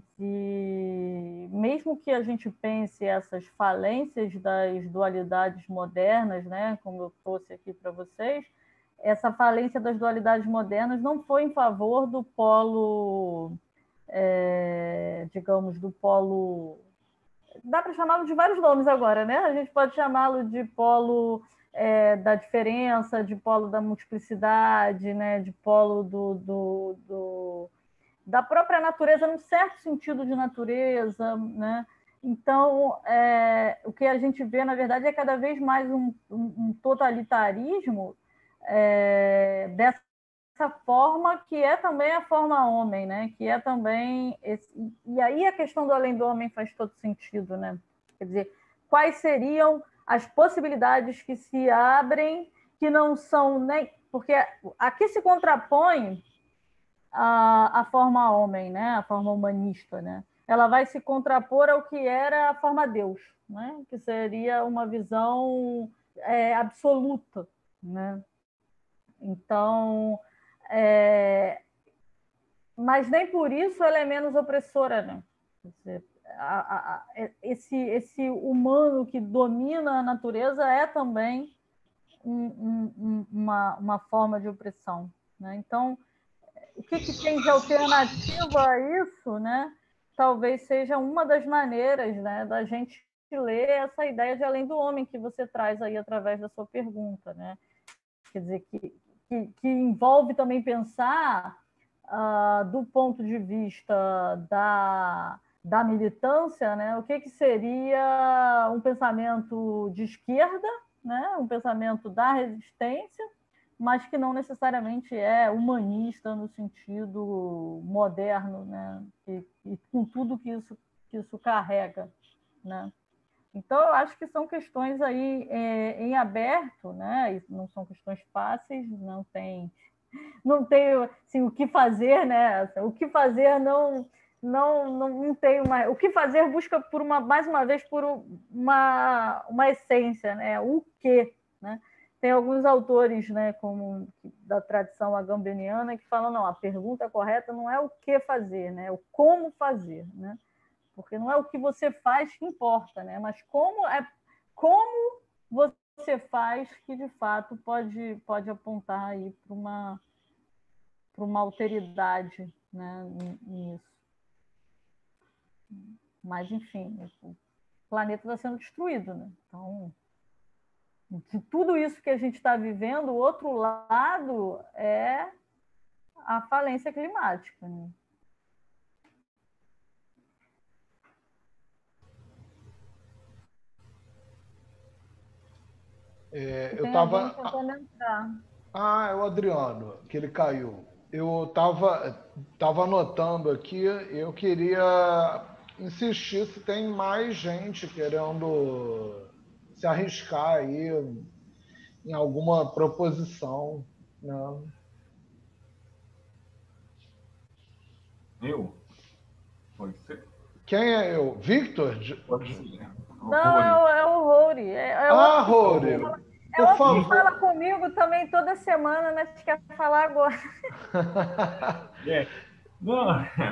E mesmo que a gente pense essas falências das dualidades modernas, né? Como eu trouxe aqui para vocês, essa falência das dualidades modernas não foi em favor do polo, é, digamos, do polo. Dá para chamá-lo de vários nomes agora, né? A gente pode chamá-lo de polo é, da diferença, de polo da multiplicidade, né? De polo do, do, do, da própria natureza, num certo sentido de natureza, né? Então, é, o que a gente vê, na verdade, é cada vez mais um, um, um totalitarismo é, dessa forma que é também a forma homem, né? Que é também esse... e aí a questão do além do homem faz todo sentido, né? Quer dizer, quais seriam as possibilidades que se abrem que não são nem porque aqui se contrapõe a, a forma homem, né? A forma humanista, né? Ela vai se contrapor ao que era a forma Deus, né? Que seria uma visão é, absoluta, né? Então é, mas nem por isso ela é menos opressora, né? Quer dizer, a, a, a, esse, esse humano que domina a natureza é também um, um, uma, uma forma de opressão, né? Então, o que, que tem de alternativa a isso, né? Talvez seja uma das maneiras, né, da gente ler essa ideia de além do homem que você traz aí através da sua pergunta, né? Quer dizer, que, que, que envolve também pensar uh, do ponto de vista da, da militância, né, o que, que seria um pensamento de esquerda, né, um pensamento da resistência, mas que não necessariamente é humanista no sentido moderno, né, e, e com tudo que isso, que isso carrega, né? Então, eu acho que são questões aí é, em aberto, né? Não são questões fáceis, não tem, não tem assim, o que fazer, né? O que fazer não, não, não, não tem uma. O que fazer busca por uma, mais uma vez, por uma, uma essência, né? O quê, né? Tem alguns autores, né, como da tradição agambeniana, que falam, não, a pergunta correta não é o que fazer, né? É o como fazer, né? Porque não é o que você faz que importa, né? Mas como é como você faz que de fato pode pode apontar aí para uma para uma alteridade, né, nisso. Mas enfim, o planeta está sendo destruído, né? Então, de tudo isso que a gente está vivendo, o outro lado é a falência climática, né? É, eu Tem alguém estava. tentando entrar. Ah, é o Adriano, que ele caiu. Eu estava tava anotando aqui, eu queria insistir se tem mais gente querendo se arriscar aí em alguma proposição, né? Eu? Pode ser? Quem é eu? Victor? De- Pode de- ser. Não, é Rory. o, é o Rory. É, é Ah, outro que É o Rory. Rory. É Por outro que favor. fala comigo também toda semana, mas quer falar agora. É. Não,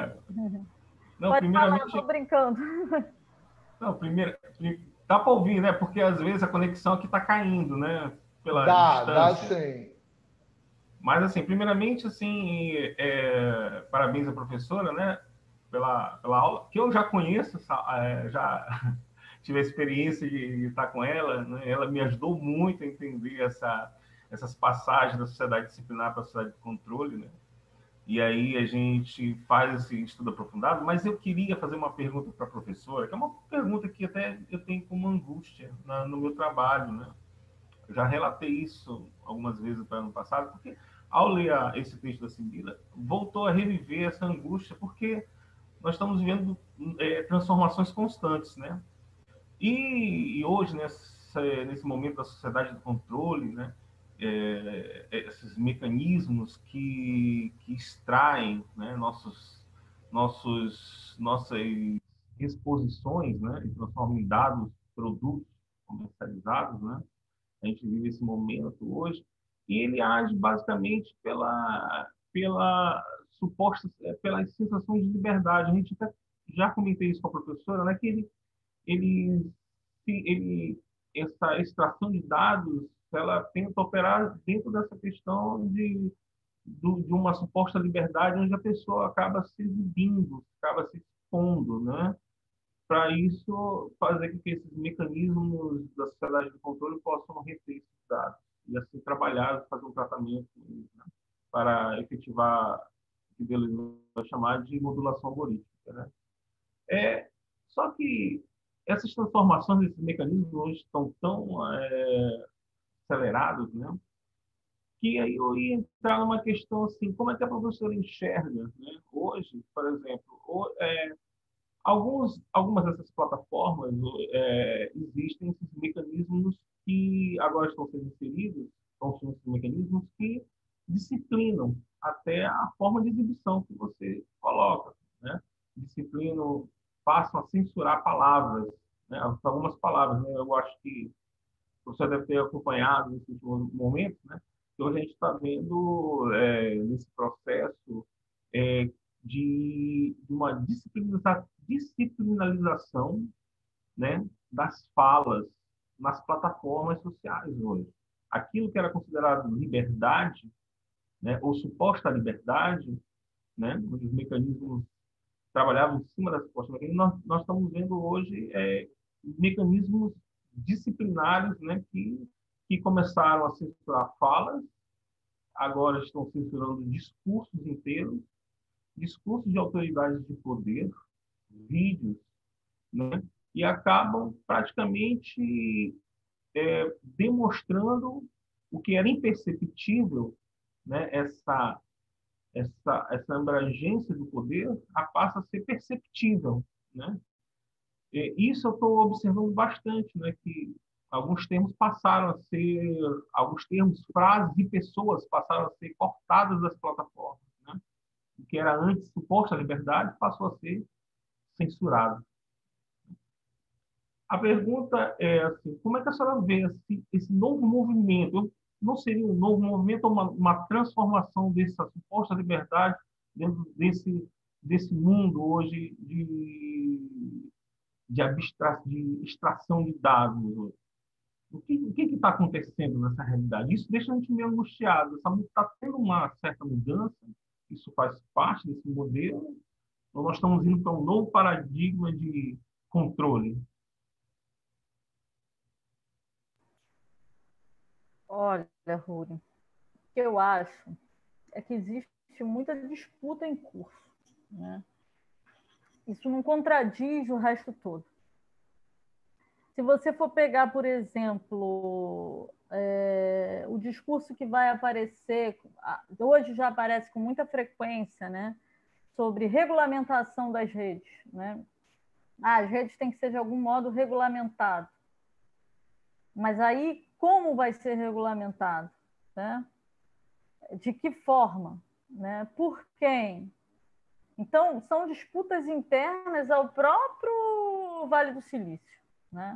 não, Pode falar, primeiramente, estou brincando. não, primeiro, prim- dá para ouvir, né? Porque às vezes a conexão aqui está caindo, né? Pela Dá, dá distância. sim. Mas, assim, primeiramente, assim, é, parabéns à professora, né? Pela, pela aula, que eu já conheço, é, já tive a experiência de, de estar com ela, né? Ela me ajudou muito a entender essa, essas passagens da sociedade disciplinar para a sociedade de controle, né? E aí a gente faz esse estudo aprofundado, mas eu queria fazer uma pergunta para a professora, que é uma pergunta que até eu tenho como angústia na, no meu trabalho, né? Eu já relatei isso algumas vezes para ano passado, porque ao ler a, esse texto da Sibila, voltou a reviver essa angústia, porque nós estamos vivendo é, transformações constantes, né? E, e hoje, nessa, nesse momento da sociedade do controle, né? É, esses mecanismos que, que extraem, né? nossos, nossos, nossas exposições, né? E transformam em dados, produtos comercializados, né? A gente vive esse momento hoje, e ele age basicamente pela, pela suposta, pelas sensações de liberdade. A gente até já comentei isso com a professora, né, que ele, ele, ele, essa extração de dados, ela tenta operar dentro dessa questão de, do, de uma suposta liberdade, onde a pessoa acaba se exibindo, acaba se expondo, né? Para isso fazer com que esses mecanismos da sociedade de controle possam reter esses dados e assim trabalhar, fazer um tratamento, né, para efetivar o que Deleuze vai chamar de modulação algorítmica, né? É, só que essas transformações desses mecanismos hoje estão tão é, acelerados, né, que aí eu ia entrar numa questão assim, como é que a professora enxerga, né, hoje, por exemplo, o, é, Alguns, algumas dessas plataformas é, existem esses mecanismos que agora estão sendo inseridos, estão sendo esses mecanismos que disciplinam até a forma de exibição que você coloca, né? Disciplinam, passam a censurar palavras, né? Algumas palavras, né? Eu acho que você deve ter acompanhado nesses últimos momentos, né? Que hoje a gente está vendo é, nesse processo é, de, de uma discipliniza, disciplinalização, né, das falas nas plataformas sociais hoje. Aquilo que era considerado liberdade, né, ou suposta liberdade, né, onde os mecanismos trabalhavam em cima das supostas mecanismos, nós, nós estamos vendo hoje é, mecanismos disciplinares, né, que, que começaram a censurar falas, agora estão censurando discursos inteiros, discursos de autoridades de poder, vídeos, né? E acabam praticamente é, demonstrando o que era imperceptível, né? Essa essa essa abrangência do poder a passa a ser perceptível, né? E isso eu estou observando bastante, né? Que alguns termos passaram a ser, alguns termos, frases e pessoas passaram a ser cortadas das plataformas, né? O que era antes suposta liberdade passou a ser censurado. A pergunta é assim, como é que a senhora vê esse, esse novo movimento? Não seria um novo movimento ou uma, uma transformação dessa suposta liberdade dentro desse, desse mundo hoje de, de, abstra, de extração de dados? O que o que está acontecendo nessa realidade? Isso deixa a gente meio angustiado. Está tendo uma certa mudança, isso faz parte desse modelo, ou nós estamos indo para um novo paradigma de controle? Olha, Rúlio, o que eu acho é que existe muita disputa em curso, né? Isso não contradiz o resto todo. Se você for pegar, por exemplo, é, o discurso que vai aparecer, hoje já aparece com muita frequência, né, sobre regulamentação das redes, né? Ah, as redes têm que ser de algum modo regulamentado. Mas aí, como vai ser regulamentado? Né? De que forma? Né? Por quem? Então, são disputas internas ao próprio Vale do Silício. Né?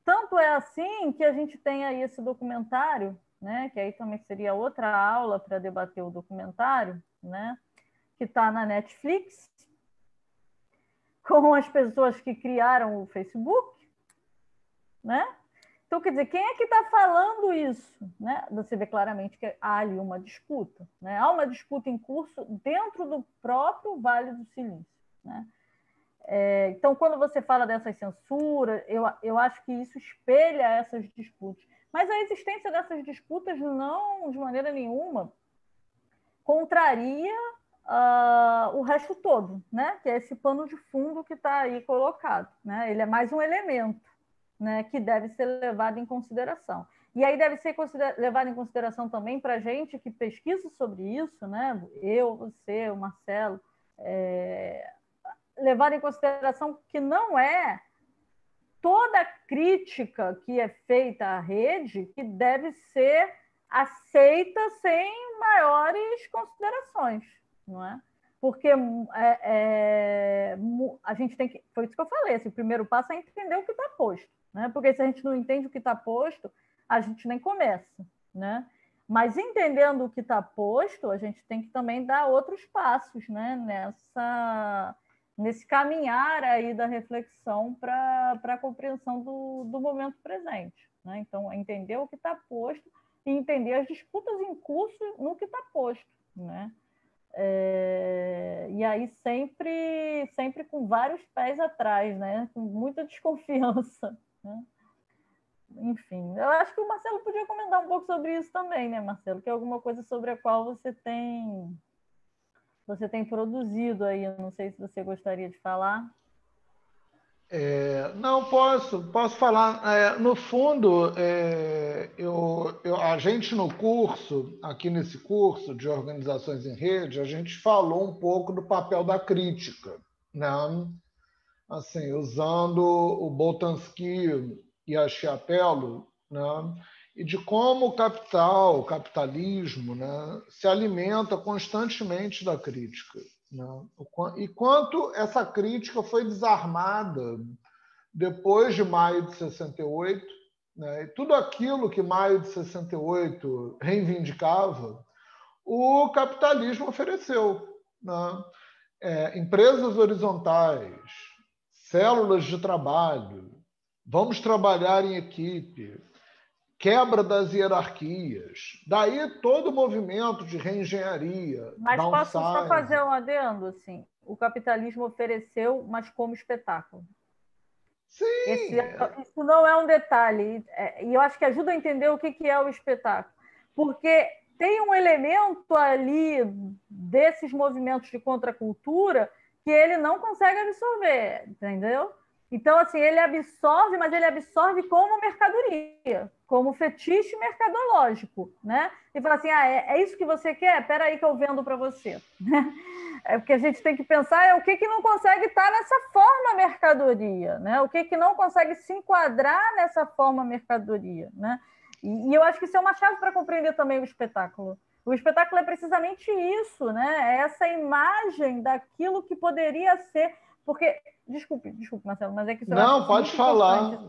tanto é assim que a gente tem aí esse documentário, né, que aí também seria outra aula para debater o documentário, né, que está na Netflix, com as pessoas que criaram o Facebook, né? Então, quer dizer, quem é que está falando isso? Né? Você vê claramente que há ali uma disputa. Né? Há uma disputa em curso dentro do próprio Vale do Silício. Né? É, então, quando você fala dessas censuras, eu, eu acho que isso espelha essas disputas. Mas a existência dessas disputas não, de maneira nenhuma, contraria uh, o resto todo, né? Que é esse pano de fundo que está aí colocado. Né? Ele é mais um elemento, né, que deve ser levado em consideração. E aí deve ser consider- levado em consideração também para a gente que pesquisa sobre isso, né? Eu, você, o Marcelo, é... levar em consideração que não é toda crítica que é feita à rede que deve ser aceita sem maiores considerações, não é? Porque é, é, a gente tem que... Foi isso que eu falei, assim, o primeiro passo é entender o que está posto. Né? Porque se a gente não entende o que está posto, a gente nem começa. Né? Mas entendendo o que está posto, a gente tem que também dar outros passos, né? Nessa, nesse caminhar aí da reflexão para a compreensão do, do momento presente. Né? Então, entender o que está posto e entender as disputas em curso no que está posto. Né? É, e aí sempre, sempre com vários pés atrás, né? Com muita desconfiança. Né? Enfim, eu acho que o Marcelo podia comentar um pouco sobre isso também, né, Marcelo? Que é alguma coisa sobre a qual você tem, você tem produzido aí. Eu não sei se você gostaria de falar. É, não, posso, posso falar. É, no fundo, é, eu, eu, a gente no curso, aqui nesse curso de organizações em rede, a gente falou um pouco do papel da crítica, né? Assim, usando o Boltanski e a Chiapello, né? E de como o capital, o capitalismo, né, se alimenta constantemente da crítica. Né? E quanto essa crítica foi desarmada depois de maio de sessenta e oito, né? E tudo aquilo que maio de sessenta e oito reivindicava, o capitalismo ofereceu. Né? É, empresas horizontais, células de trabalho, vamos trabalhar em equipe, quebra das hierarquias, daí todo o movimento de reengenharia, mas downsizing. Posso só fazer um adendo? Assim, o capitalismo ofereceu, mas como espetáculo. Sim. Esse, isso não é um detalhe, e eu acho que ajuda a entender o que é o espetáculo, porque tem um elemento ali desses movimentos de contracultura que ele não consegue absorver, entendeu? Então, assim, ele absorve, mas ele absorve como mercadoria, como fetiche mercadológico, né? E fala assim, ah, é, é isso que você quer? Espera aí que eu vendo para você. É porque a gente tem que pensar é o que, que não consegue estar nessa forma mercadoria, né? O que, que não consegue se enquadrar nessa forma mercadoria, né? E, e eu acho que isso é uma chave para compreender também o espetáculo. O espetáculo é precisamente isso, né? É essa imagem daquilo que poderia ser... Porque, desculpe, desculpe, Marcelo, mas é que isso eu Não, acho pode falar.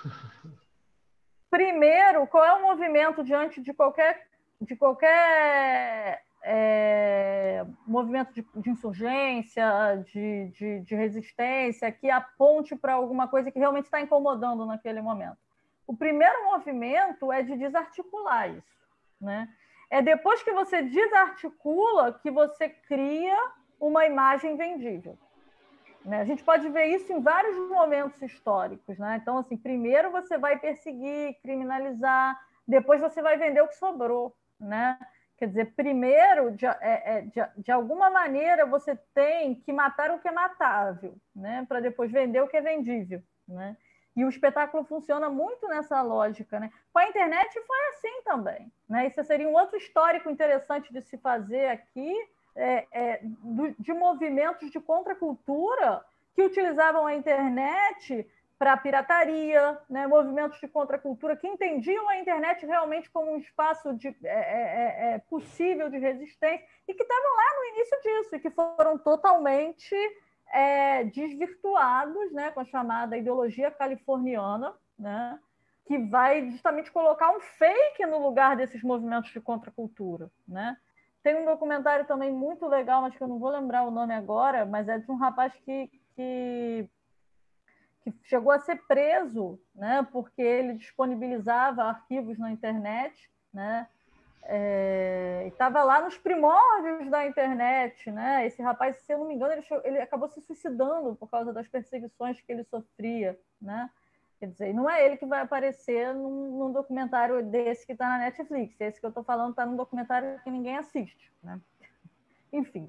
Primeiro, qual é o movimento diante de qualquer, de qualquer é, movimento de, de insurgência, de, de, de resistência, que aponte para alguma coisa que realmente está incomodando naquele momento? O primeiro movimento é de desarticular isso, né? É depois que você desarticula que você cria uma imagem vendível. A gente pode ver isso em vários momentos históricos. Né? Então, assim, primeiro você vai perseguir, criminalizar, depois você vai vender o que sobrou. Né? Quer dizer, primeiro, de, é, de, de alguma maneira, você tem que matar o que é matável, né? Para depois vender o que é vendível. Né? E o espetáculo funciona muito nessa lógica. Né? Com a internet foi assim também. Né? Isso seria um outro histórico interessante de se fazer aqui, É, é, do, de movimentos de contracultura que utilizavam a internet para pirataria, né? Movimentos de contracultura que entendiam a internet realmente como um espaço de, é, é, é, possível de resistência e que estavam lá no início disso e que foram totalmente é, desvirtuados, né? Com a chamada ideologia californiana, né? que vai justamente colocar um fake no lugar desses movimentos de contracultura, né? Tem um documentário também muito legal, mas que eu não vou lembrar o nome agora, mas é de um rapaz que, que, que chegou a ser preso, né? Porque ele disponibilizava arquivos na internet, né? É, estava lá nos primórdios da internet, né? Esse rapaz, se eu não me engano, ele, ele acabou se suicidando por causa das perseguições que ele sofria, né? Quer dizer, não é ele que vai aparecer num, num documentário desse que está na Netflix. Esse que eu estou falando está num documentário que ninguém assiste, né? Enfim.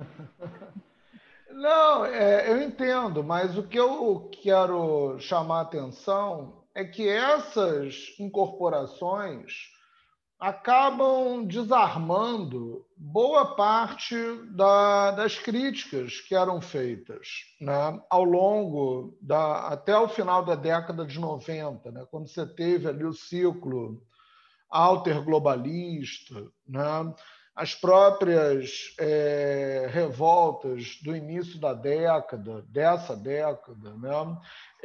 Não, é, eu entendo, mas o que eu quero chamar a atenção é que essas incorporações acabam desarmando boa parte da, das críticas que eram feitas, né, ao longo da até o final da década de noventa, né, quando você teve ali o ciclo alterglobalista, né, as próprias é, revoltas do início da década, dessa década, né?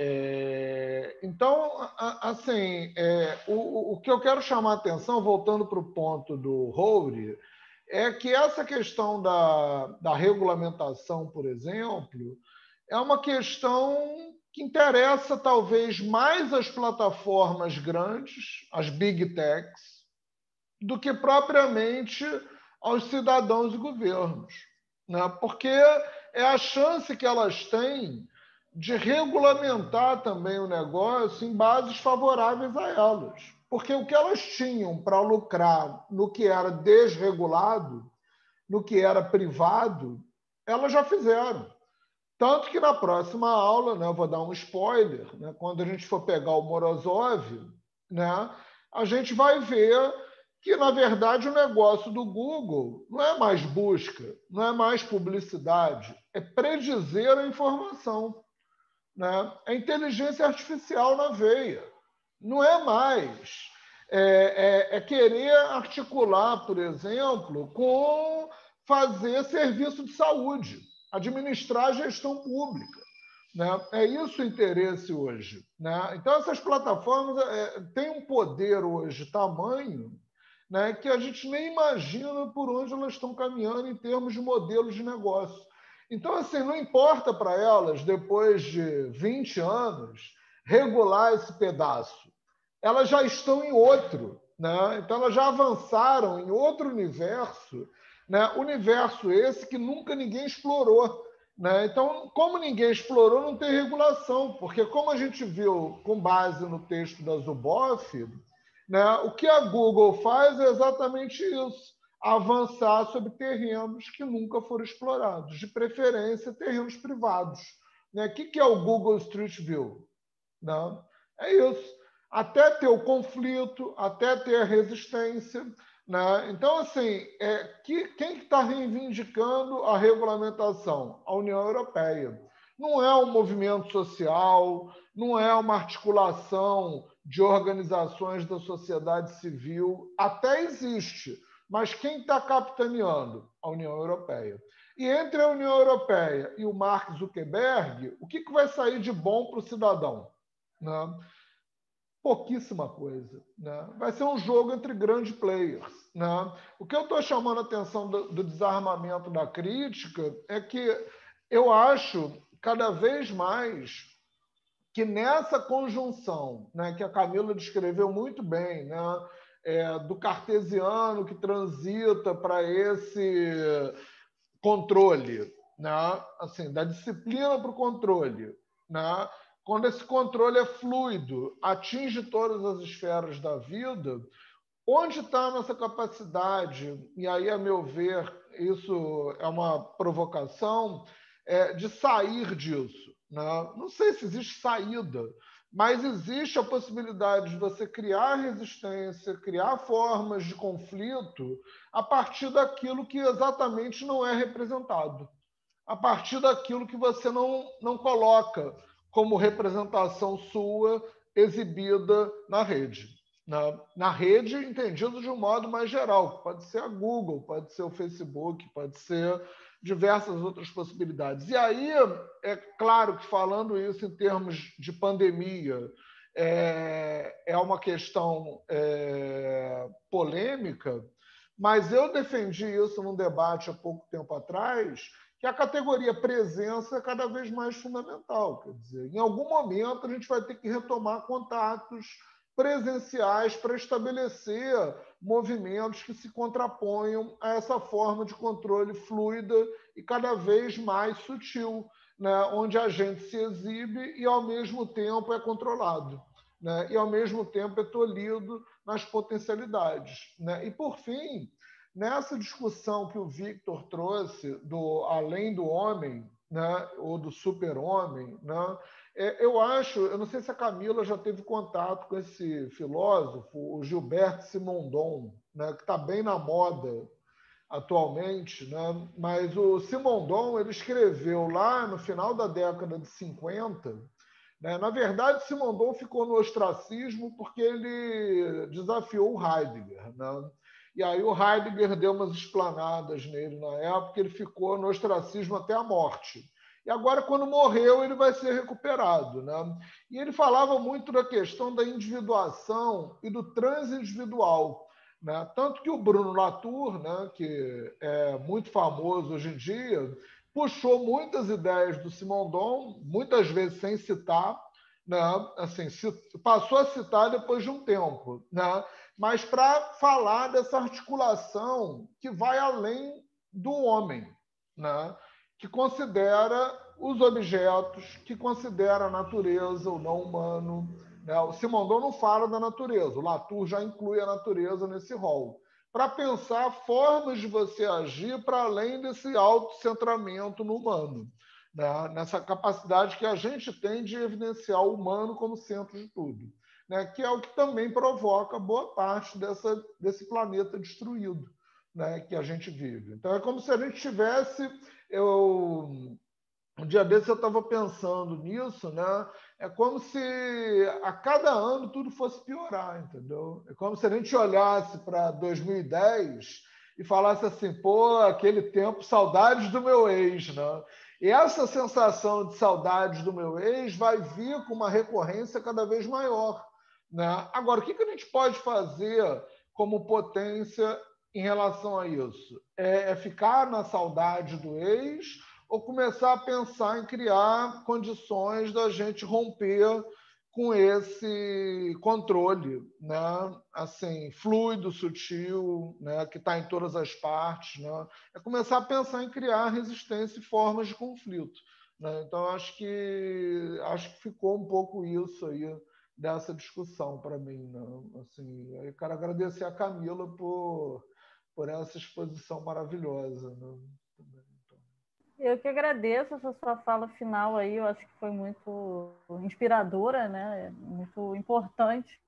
É, então, assim, é, o, o que eu quero chamar a atenção, voltando para o ponto do Roure, é que essa questão da, da regulamentação, por exemplo, é uma questão que interessa talvez mais as plataformas grandes, as big techs, do que propriamente aos cidadãos e governos, né? Porque é a chance que elas têm de regulamentar também o negócio em bases favoráveis a elas. Porque o que elas tinham para lucrar no que era desregulado, no que era privado, elas já fizeram. Tanto que na próxima aula, né, eu vou dar um spoiler, né, quando a gente for pegar o Morozov, né, a gente vai ver que, na verdade, o negócio do Google não é mais busca, não é mais publicidade, é predizer a informação, né? É inteligência artificial na veia. Não é mais. É, é, é querer articular, por exemplo, com fazer serviço de saúde, administrar a gestão pública. Né? É isso o interesse hoje. Né? Então, essas plataformas é, têm um poder hoje tamanho, né, que a gente nem imagina por onde elas estão caminhando em termos de modelos de negócio. Então, assim, não importa para elas, depois de vinte anos, regular esse pedaço. Elas já estão em outro. Né? Então, elas já avançaram em outro universo, né? Universo esse que nunca ninguém explorou. Né? Então, como ninguém explorou, não tem regulação, porque como a gente viu com base no texto da Zuboff, né, o que a Google faz é exatamente isso, avançar sobre terrenos que nunca foram explorados, de preferência terrenos privados. Né? O que é o Google Street View? Né? É isso, até ter o conflito, até ter a resistência. Né? Então, assim, é, que, quem está reivindicando a regulamentação? A União Europeia. Não é um movimento social, não é uma articulação de organizações da sociedade civil. Até existe, mas quem está capitaneando? A União Europeia. E entre a União Europeia e o Mark Zuckerberg, o que, que vai sair de bom para o cidadão? Né? Pouquíssima coisa. Né? Vai ser um jogo entre grandes players. Né? O que eu estou chamando a atenção do, do desarmamento da crítica é que eu acho cada vez mais que nessa conjunção, né, que a Camila descreveu muito bem, né, é, do cartesiano que transita para esse controle, né, assim, da disciplina para o controle, né, quando esse controle é fluido, atinge todas as esferas da vida, onde está a nossa capacidade, e aí, a meu ver, isso é uma provocação, é, de sair disso? Né? Não sei se existe saída, mas existe a possibilidade de você criar resistência, criar formas de conflito a partir daquilo que exatamente não é representado, a partir daquilo que você não, não coloca como representação sua exibida na rede. Na, na rede, entendido de um modo mais geral. Pode ser a Google, pode ser o Facebook, pode ser diversas outras possibilidades. E aí, é claro que falando isso em termos de pandemia, é, é uma questão é, polêmica, mas eu defendi isso num debate há pouco tempo atrás, que a categoria presença é cada vez mais fundamental. Quer dizer, em algum momento a gente vai ter que retomar contatos presenciais para estabelecer movimentos que se contraponham a essa forma de controle fluida e cada vez mais sutil, né? Onde a gente se exibe e, ao mesmo tempo, é controlado, né? E, ao mesmo tempo, é tolhido nas potencialidades, né? E, por fim, nessa discussão que o Victor trouxe do além do homem, né? Ou do super-homem, né? Eu acho, eu não sei se a Camila já teve contato com esse filósofo, o Gilbert Simondon, né, que está bem na moda atualmente, né? Mas o Simondon ele escreveu lá no final da década de cinquenta, né? Na verdade, Simondon ficou no ostracismo porque ele desafiou o Heidegger, né? E aí o Heidegger deu umas explanadas nele na época, ele ficou no ostracismo até a morte. E agora, quando morreu, ele vai ser recuperado, né? E ele falava muito da questão da individuação e do transindividual, né? Tanto que o Bruno Latour, né, que é muito famoso hoje em dia, puxou muitas ideias do Simondon, muitas vezes sem citar, né? Assim, passou a citar depois de um tempo, né? Mas para falar dessa articulação que vai além do homem, né? Que considera os objetos, que considera a natureza, o não humano. Né? O Simondon não fala da natureza, o Latour já inclui a natureza nesse rol, para pensar formas de você agir para além desse autocentramento no humano, né? Nessa capacidade que a gente tem de evidenciar o humano como centro de tudo, né? Que é o que também provoca boa parte dessa, desse planeta destruído, né? Que a gente vive. Então, é como se a gente tivesse... Eu, um dia desse eu estava pensando nisso, né? É como se a cada ano tudo fosse piorar, entendeu? É como se a gente olhasse para dois mil e dez e falasse assim, pô, aquele tempo, saudades do meu ex, né? E essa sensação de saudades do meu ex vai vir com uma recorrência cada vez maior, né? Agora, o que a gente pode fazer como potência em relação a isso? É, é ficar na saudade do ex ou começar a pensar em criar condições da gente romper com esse controle, né? Assim, fluido, sutil, né? Que está em todas as partes, né? É começar a pensar em criar resistência e formas de conflito, né? Então, acho que, acho que ficou um pouco isso aí dessa discussão para mim, né? Assim, eu quero agradecer a Camila por, por essa exposição maravilhosa, né? Eu que agradeço essa sua fala final aí, eu acho que foi muito inspiradora, né? Muito importante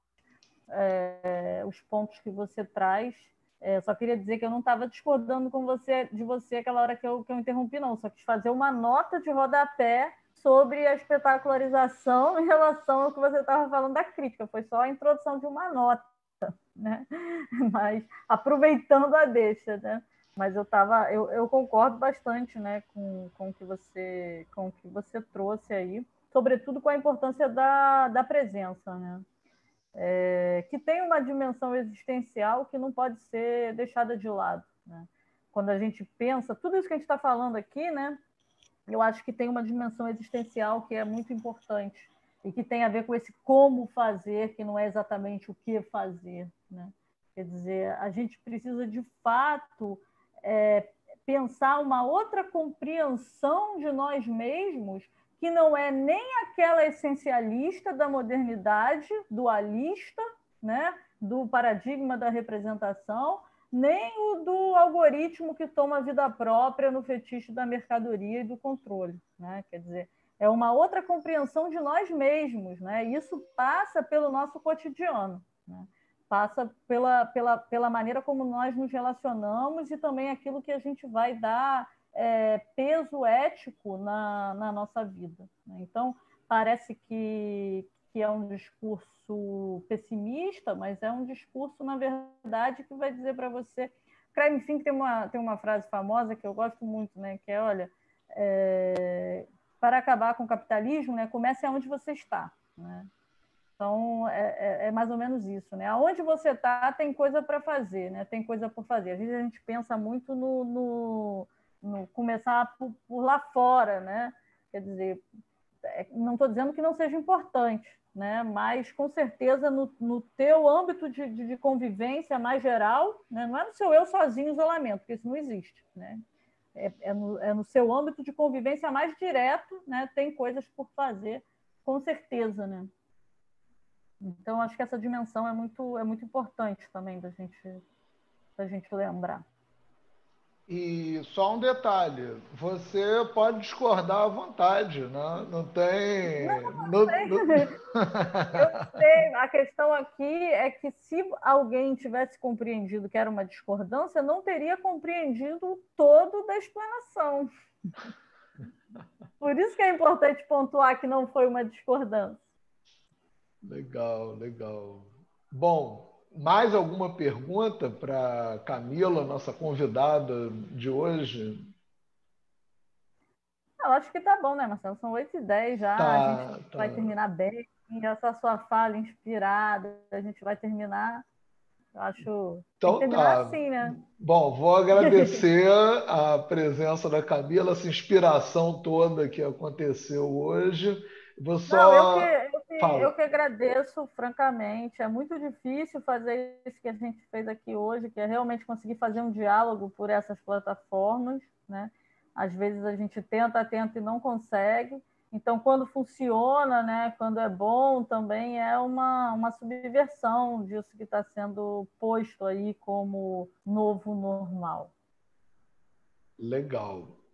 é, os pontos que você traz. É, só queria dizer que eu não estava discordando com você, de você aquela hora que eu, que eu interrompi, não. Só quis fazer uma nota de rodapé sobre a espetacularização em relação ao que você estava falando da crítica. Foi só a introdução de uma nota, né? Mas aproveitando a deixa, né? Mas eu tava, eu, eu concordo bastante, né, com, com o que você, com o que você trouxe aí, sobretudo com a importância da, da presença, né? É, que tem uma dimensão existencial que não pode ser deixada de lado, né? Quando a gente pensa, tudo isso que a gente está falando aqui, né, eu acho que tem uma dimensão existencial que é muito importante e que tem a ver com esse como fazer, que não é exatamente o que fazer, né? Quer dizer, a gente precisa de fato é, pensar uma outra compreensão de nós mesmos que não é nem aquela essencialista da modernidade, dualista, né, do paradigma da representação, nem o do algoritmo que toma vida própria no fetiche da mercadoria e do controle, né? Quer dizer, é uma outra compreensão de nós mesmos, né? Isso passa pelo nosso cotidiano, né? Passa pela, pela, pela maneira como nós nos relacionamos e também aquilo que a gente vai dar é, peso ético na, na nossa vida, né? Então, parece que, que é um discurso pessimista, mas é um discurso, na verdade, que vai dizer para você... Crime Fink tem uma, tem uma frase famosa que eu gosto muito, né? Que é, olha, é, para acabar com o capitalismo, né, comece aonde você está, né? Então, é, é, é mais ou menos isso, né? Aonde você está, tem coisa para fazer, né? Tem coisa por fazer. Às vezes a gente pensa muito no, no, no começar por, por lá fora, né? Quer dizer, não estou dizendo que não seja importante, né? Mas, com certeza, no, no teu âmbito de, de, de convivência mais geral, né? Não é no seu eu sozinho isolamento, porque isso não existe, né? É, é, no, é no seu âmbito de convivência mais direto, né? Tem coisas por fazer, com certeza, né? Então, acho que essa dimensão é muito, é muito importante também da gente, da gente lembrar. E só um detalhe, você pode discordar à vontade, né? Não tem... Não, não, não... Eu sei, a questão aqui é que se alguém tivesse compreendido que era uma discordância, não teria compreendido o todo da explanação. Por isso que é importante pontuar que não foi uma discordância. Legal, legal. Bom, mais alguma pergunta para Camila, nossa convidada de hoje? Eu acho que tá bom, né, Marcelo? São oito e dez já, Tá, a gente tá. vai terminar bem. Essa sua fala inspirada, a gente vai terminar. Eu acho tem que Então terminar tá. assim, né? Bom, vou agradecer a presença da Camila, essa inspiração toda que aconteceu hoje. Vou Não, eu que, só... eu que, eu Fala. que agradeço, francamente. É muito difícil fazer isso que a gente fez aqui hoje, que é realmente conseguir fazer um diálogo por essas plataformas, né? Às vezes a gente tenta, tenta e não consegue. Então, quando funciona, né, quando é bom, também é uma, uma subversão disso que está sendo posto aí como novo normal. Legal.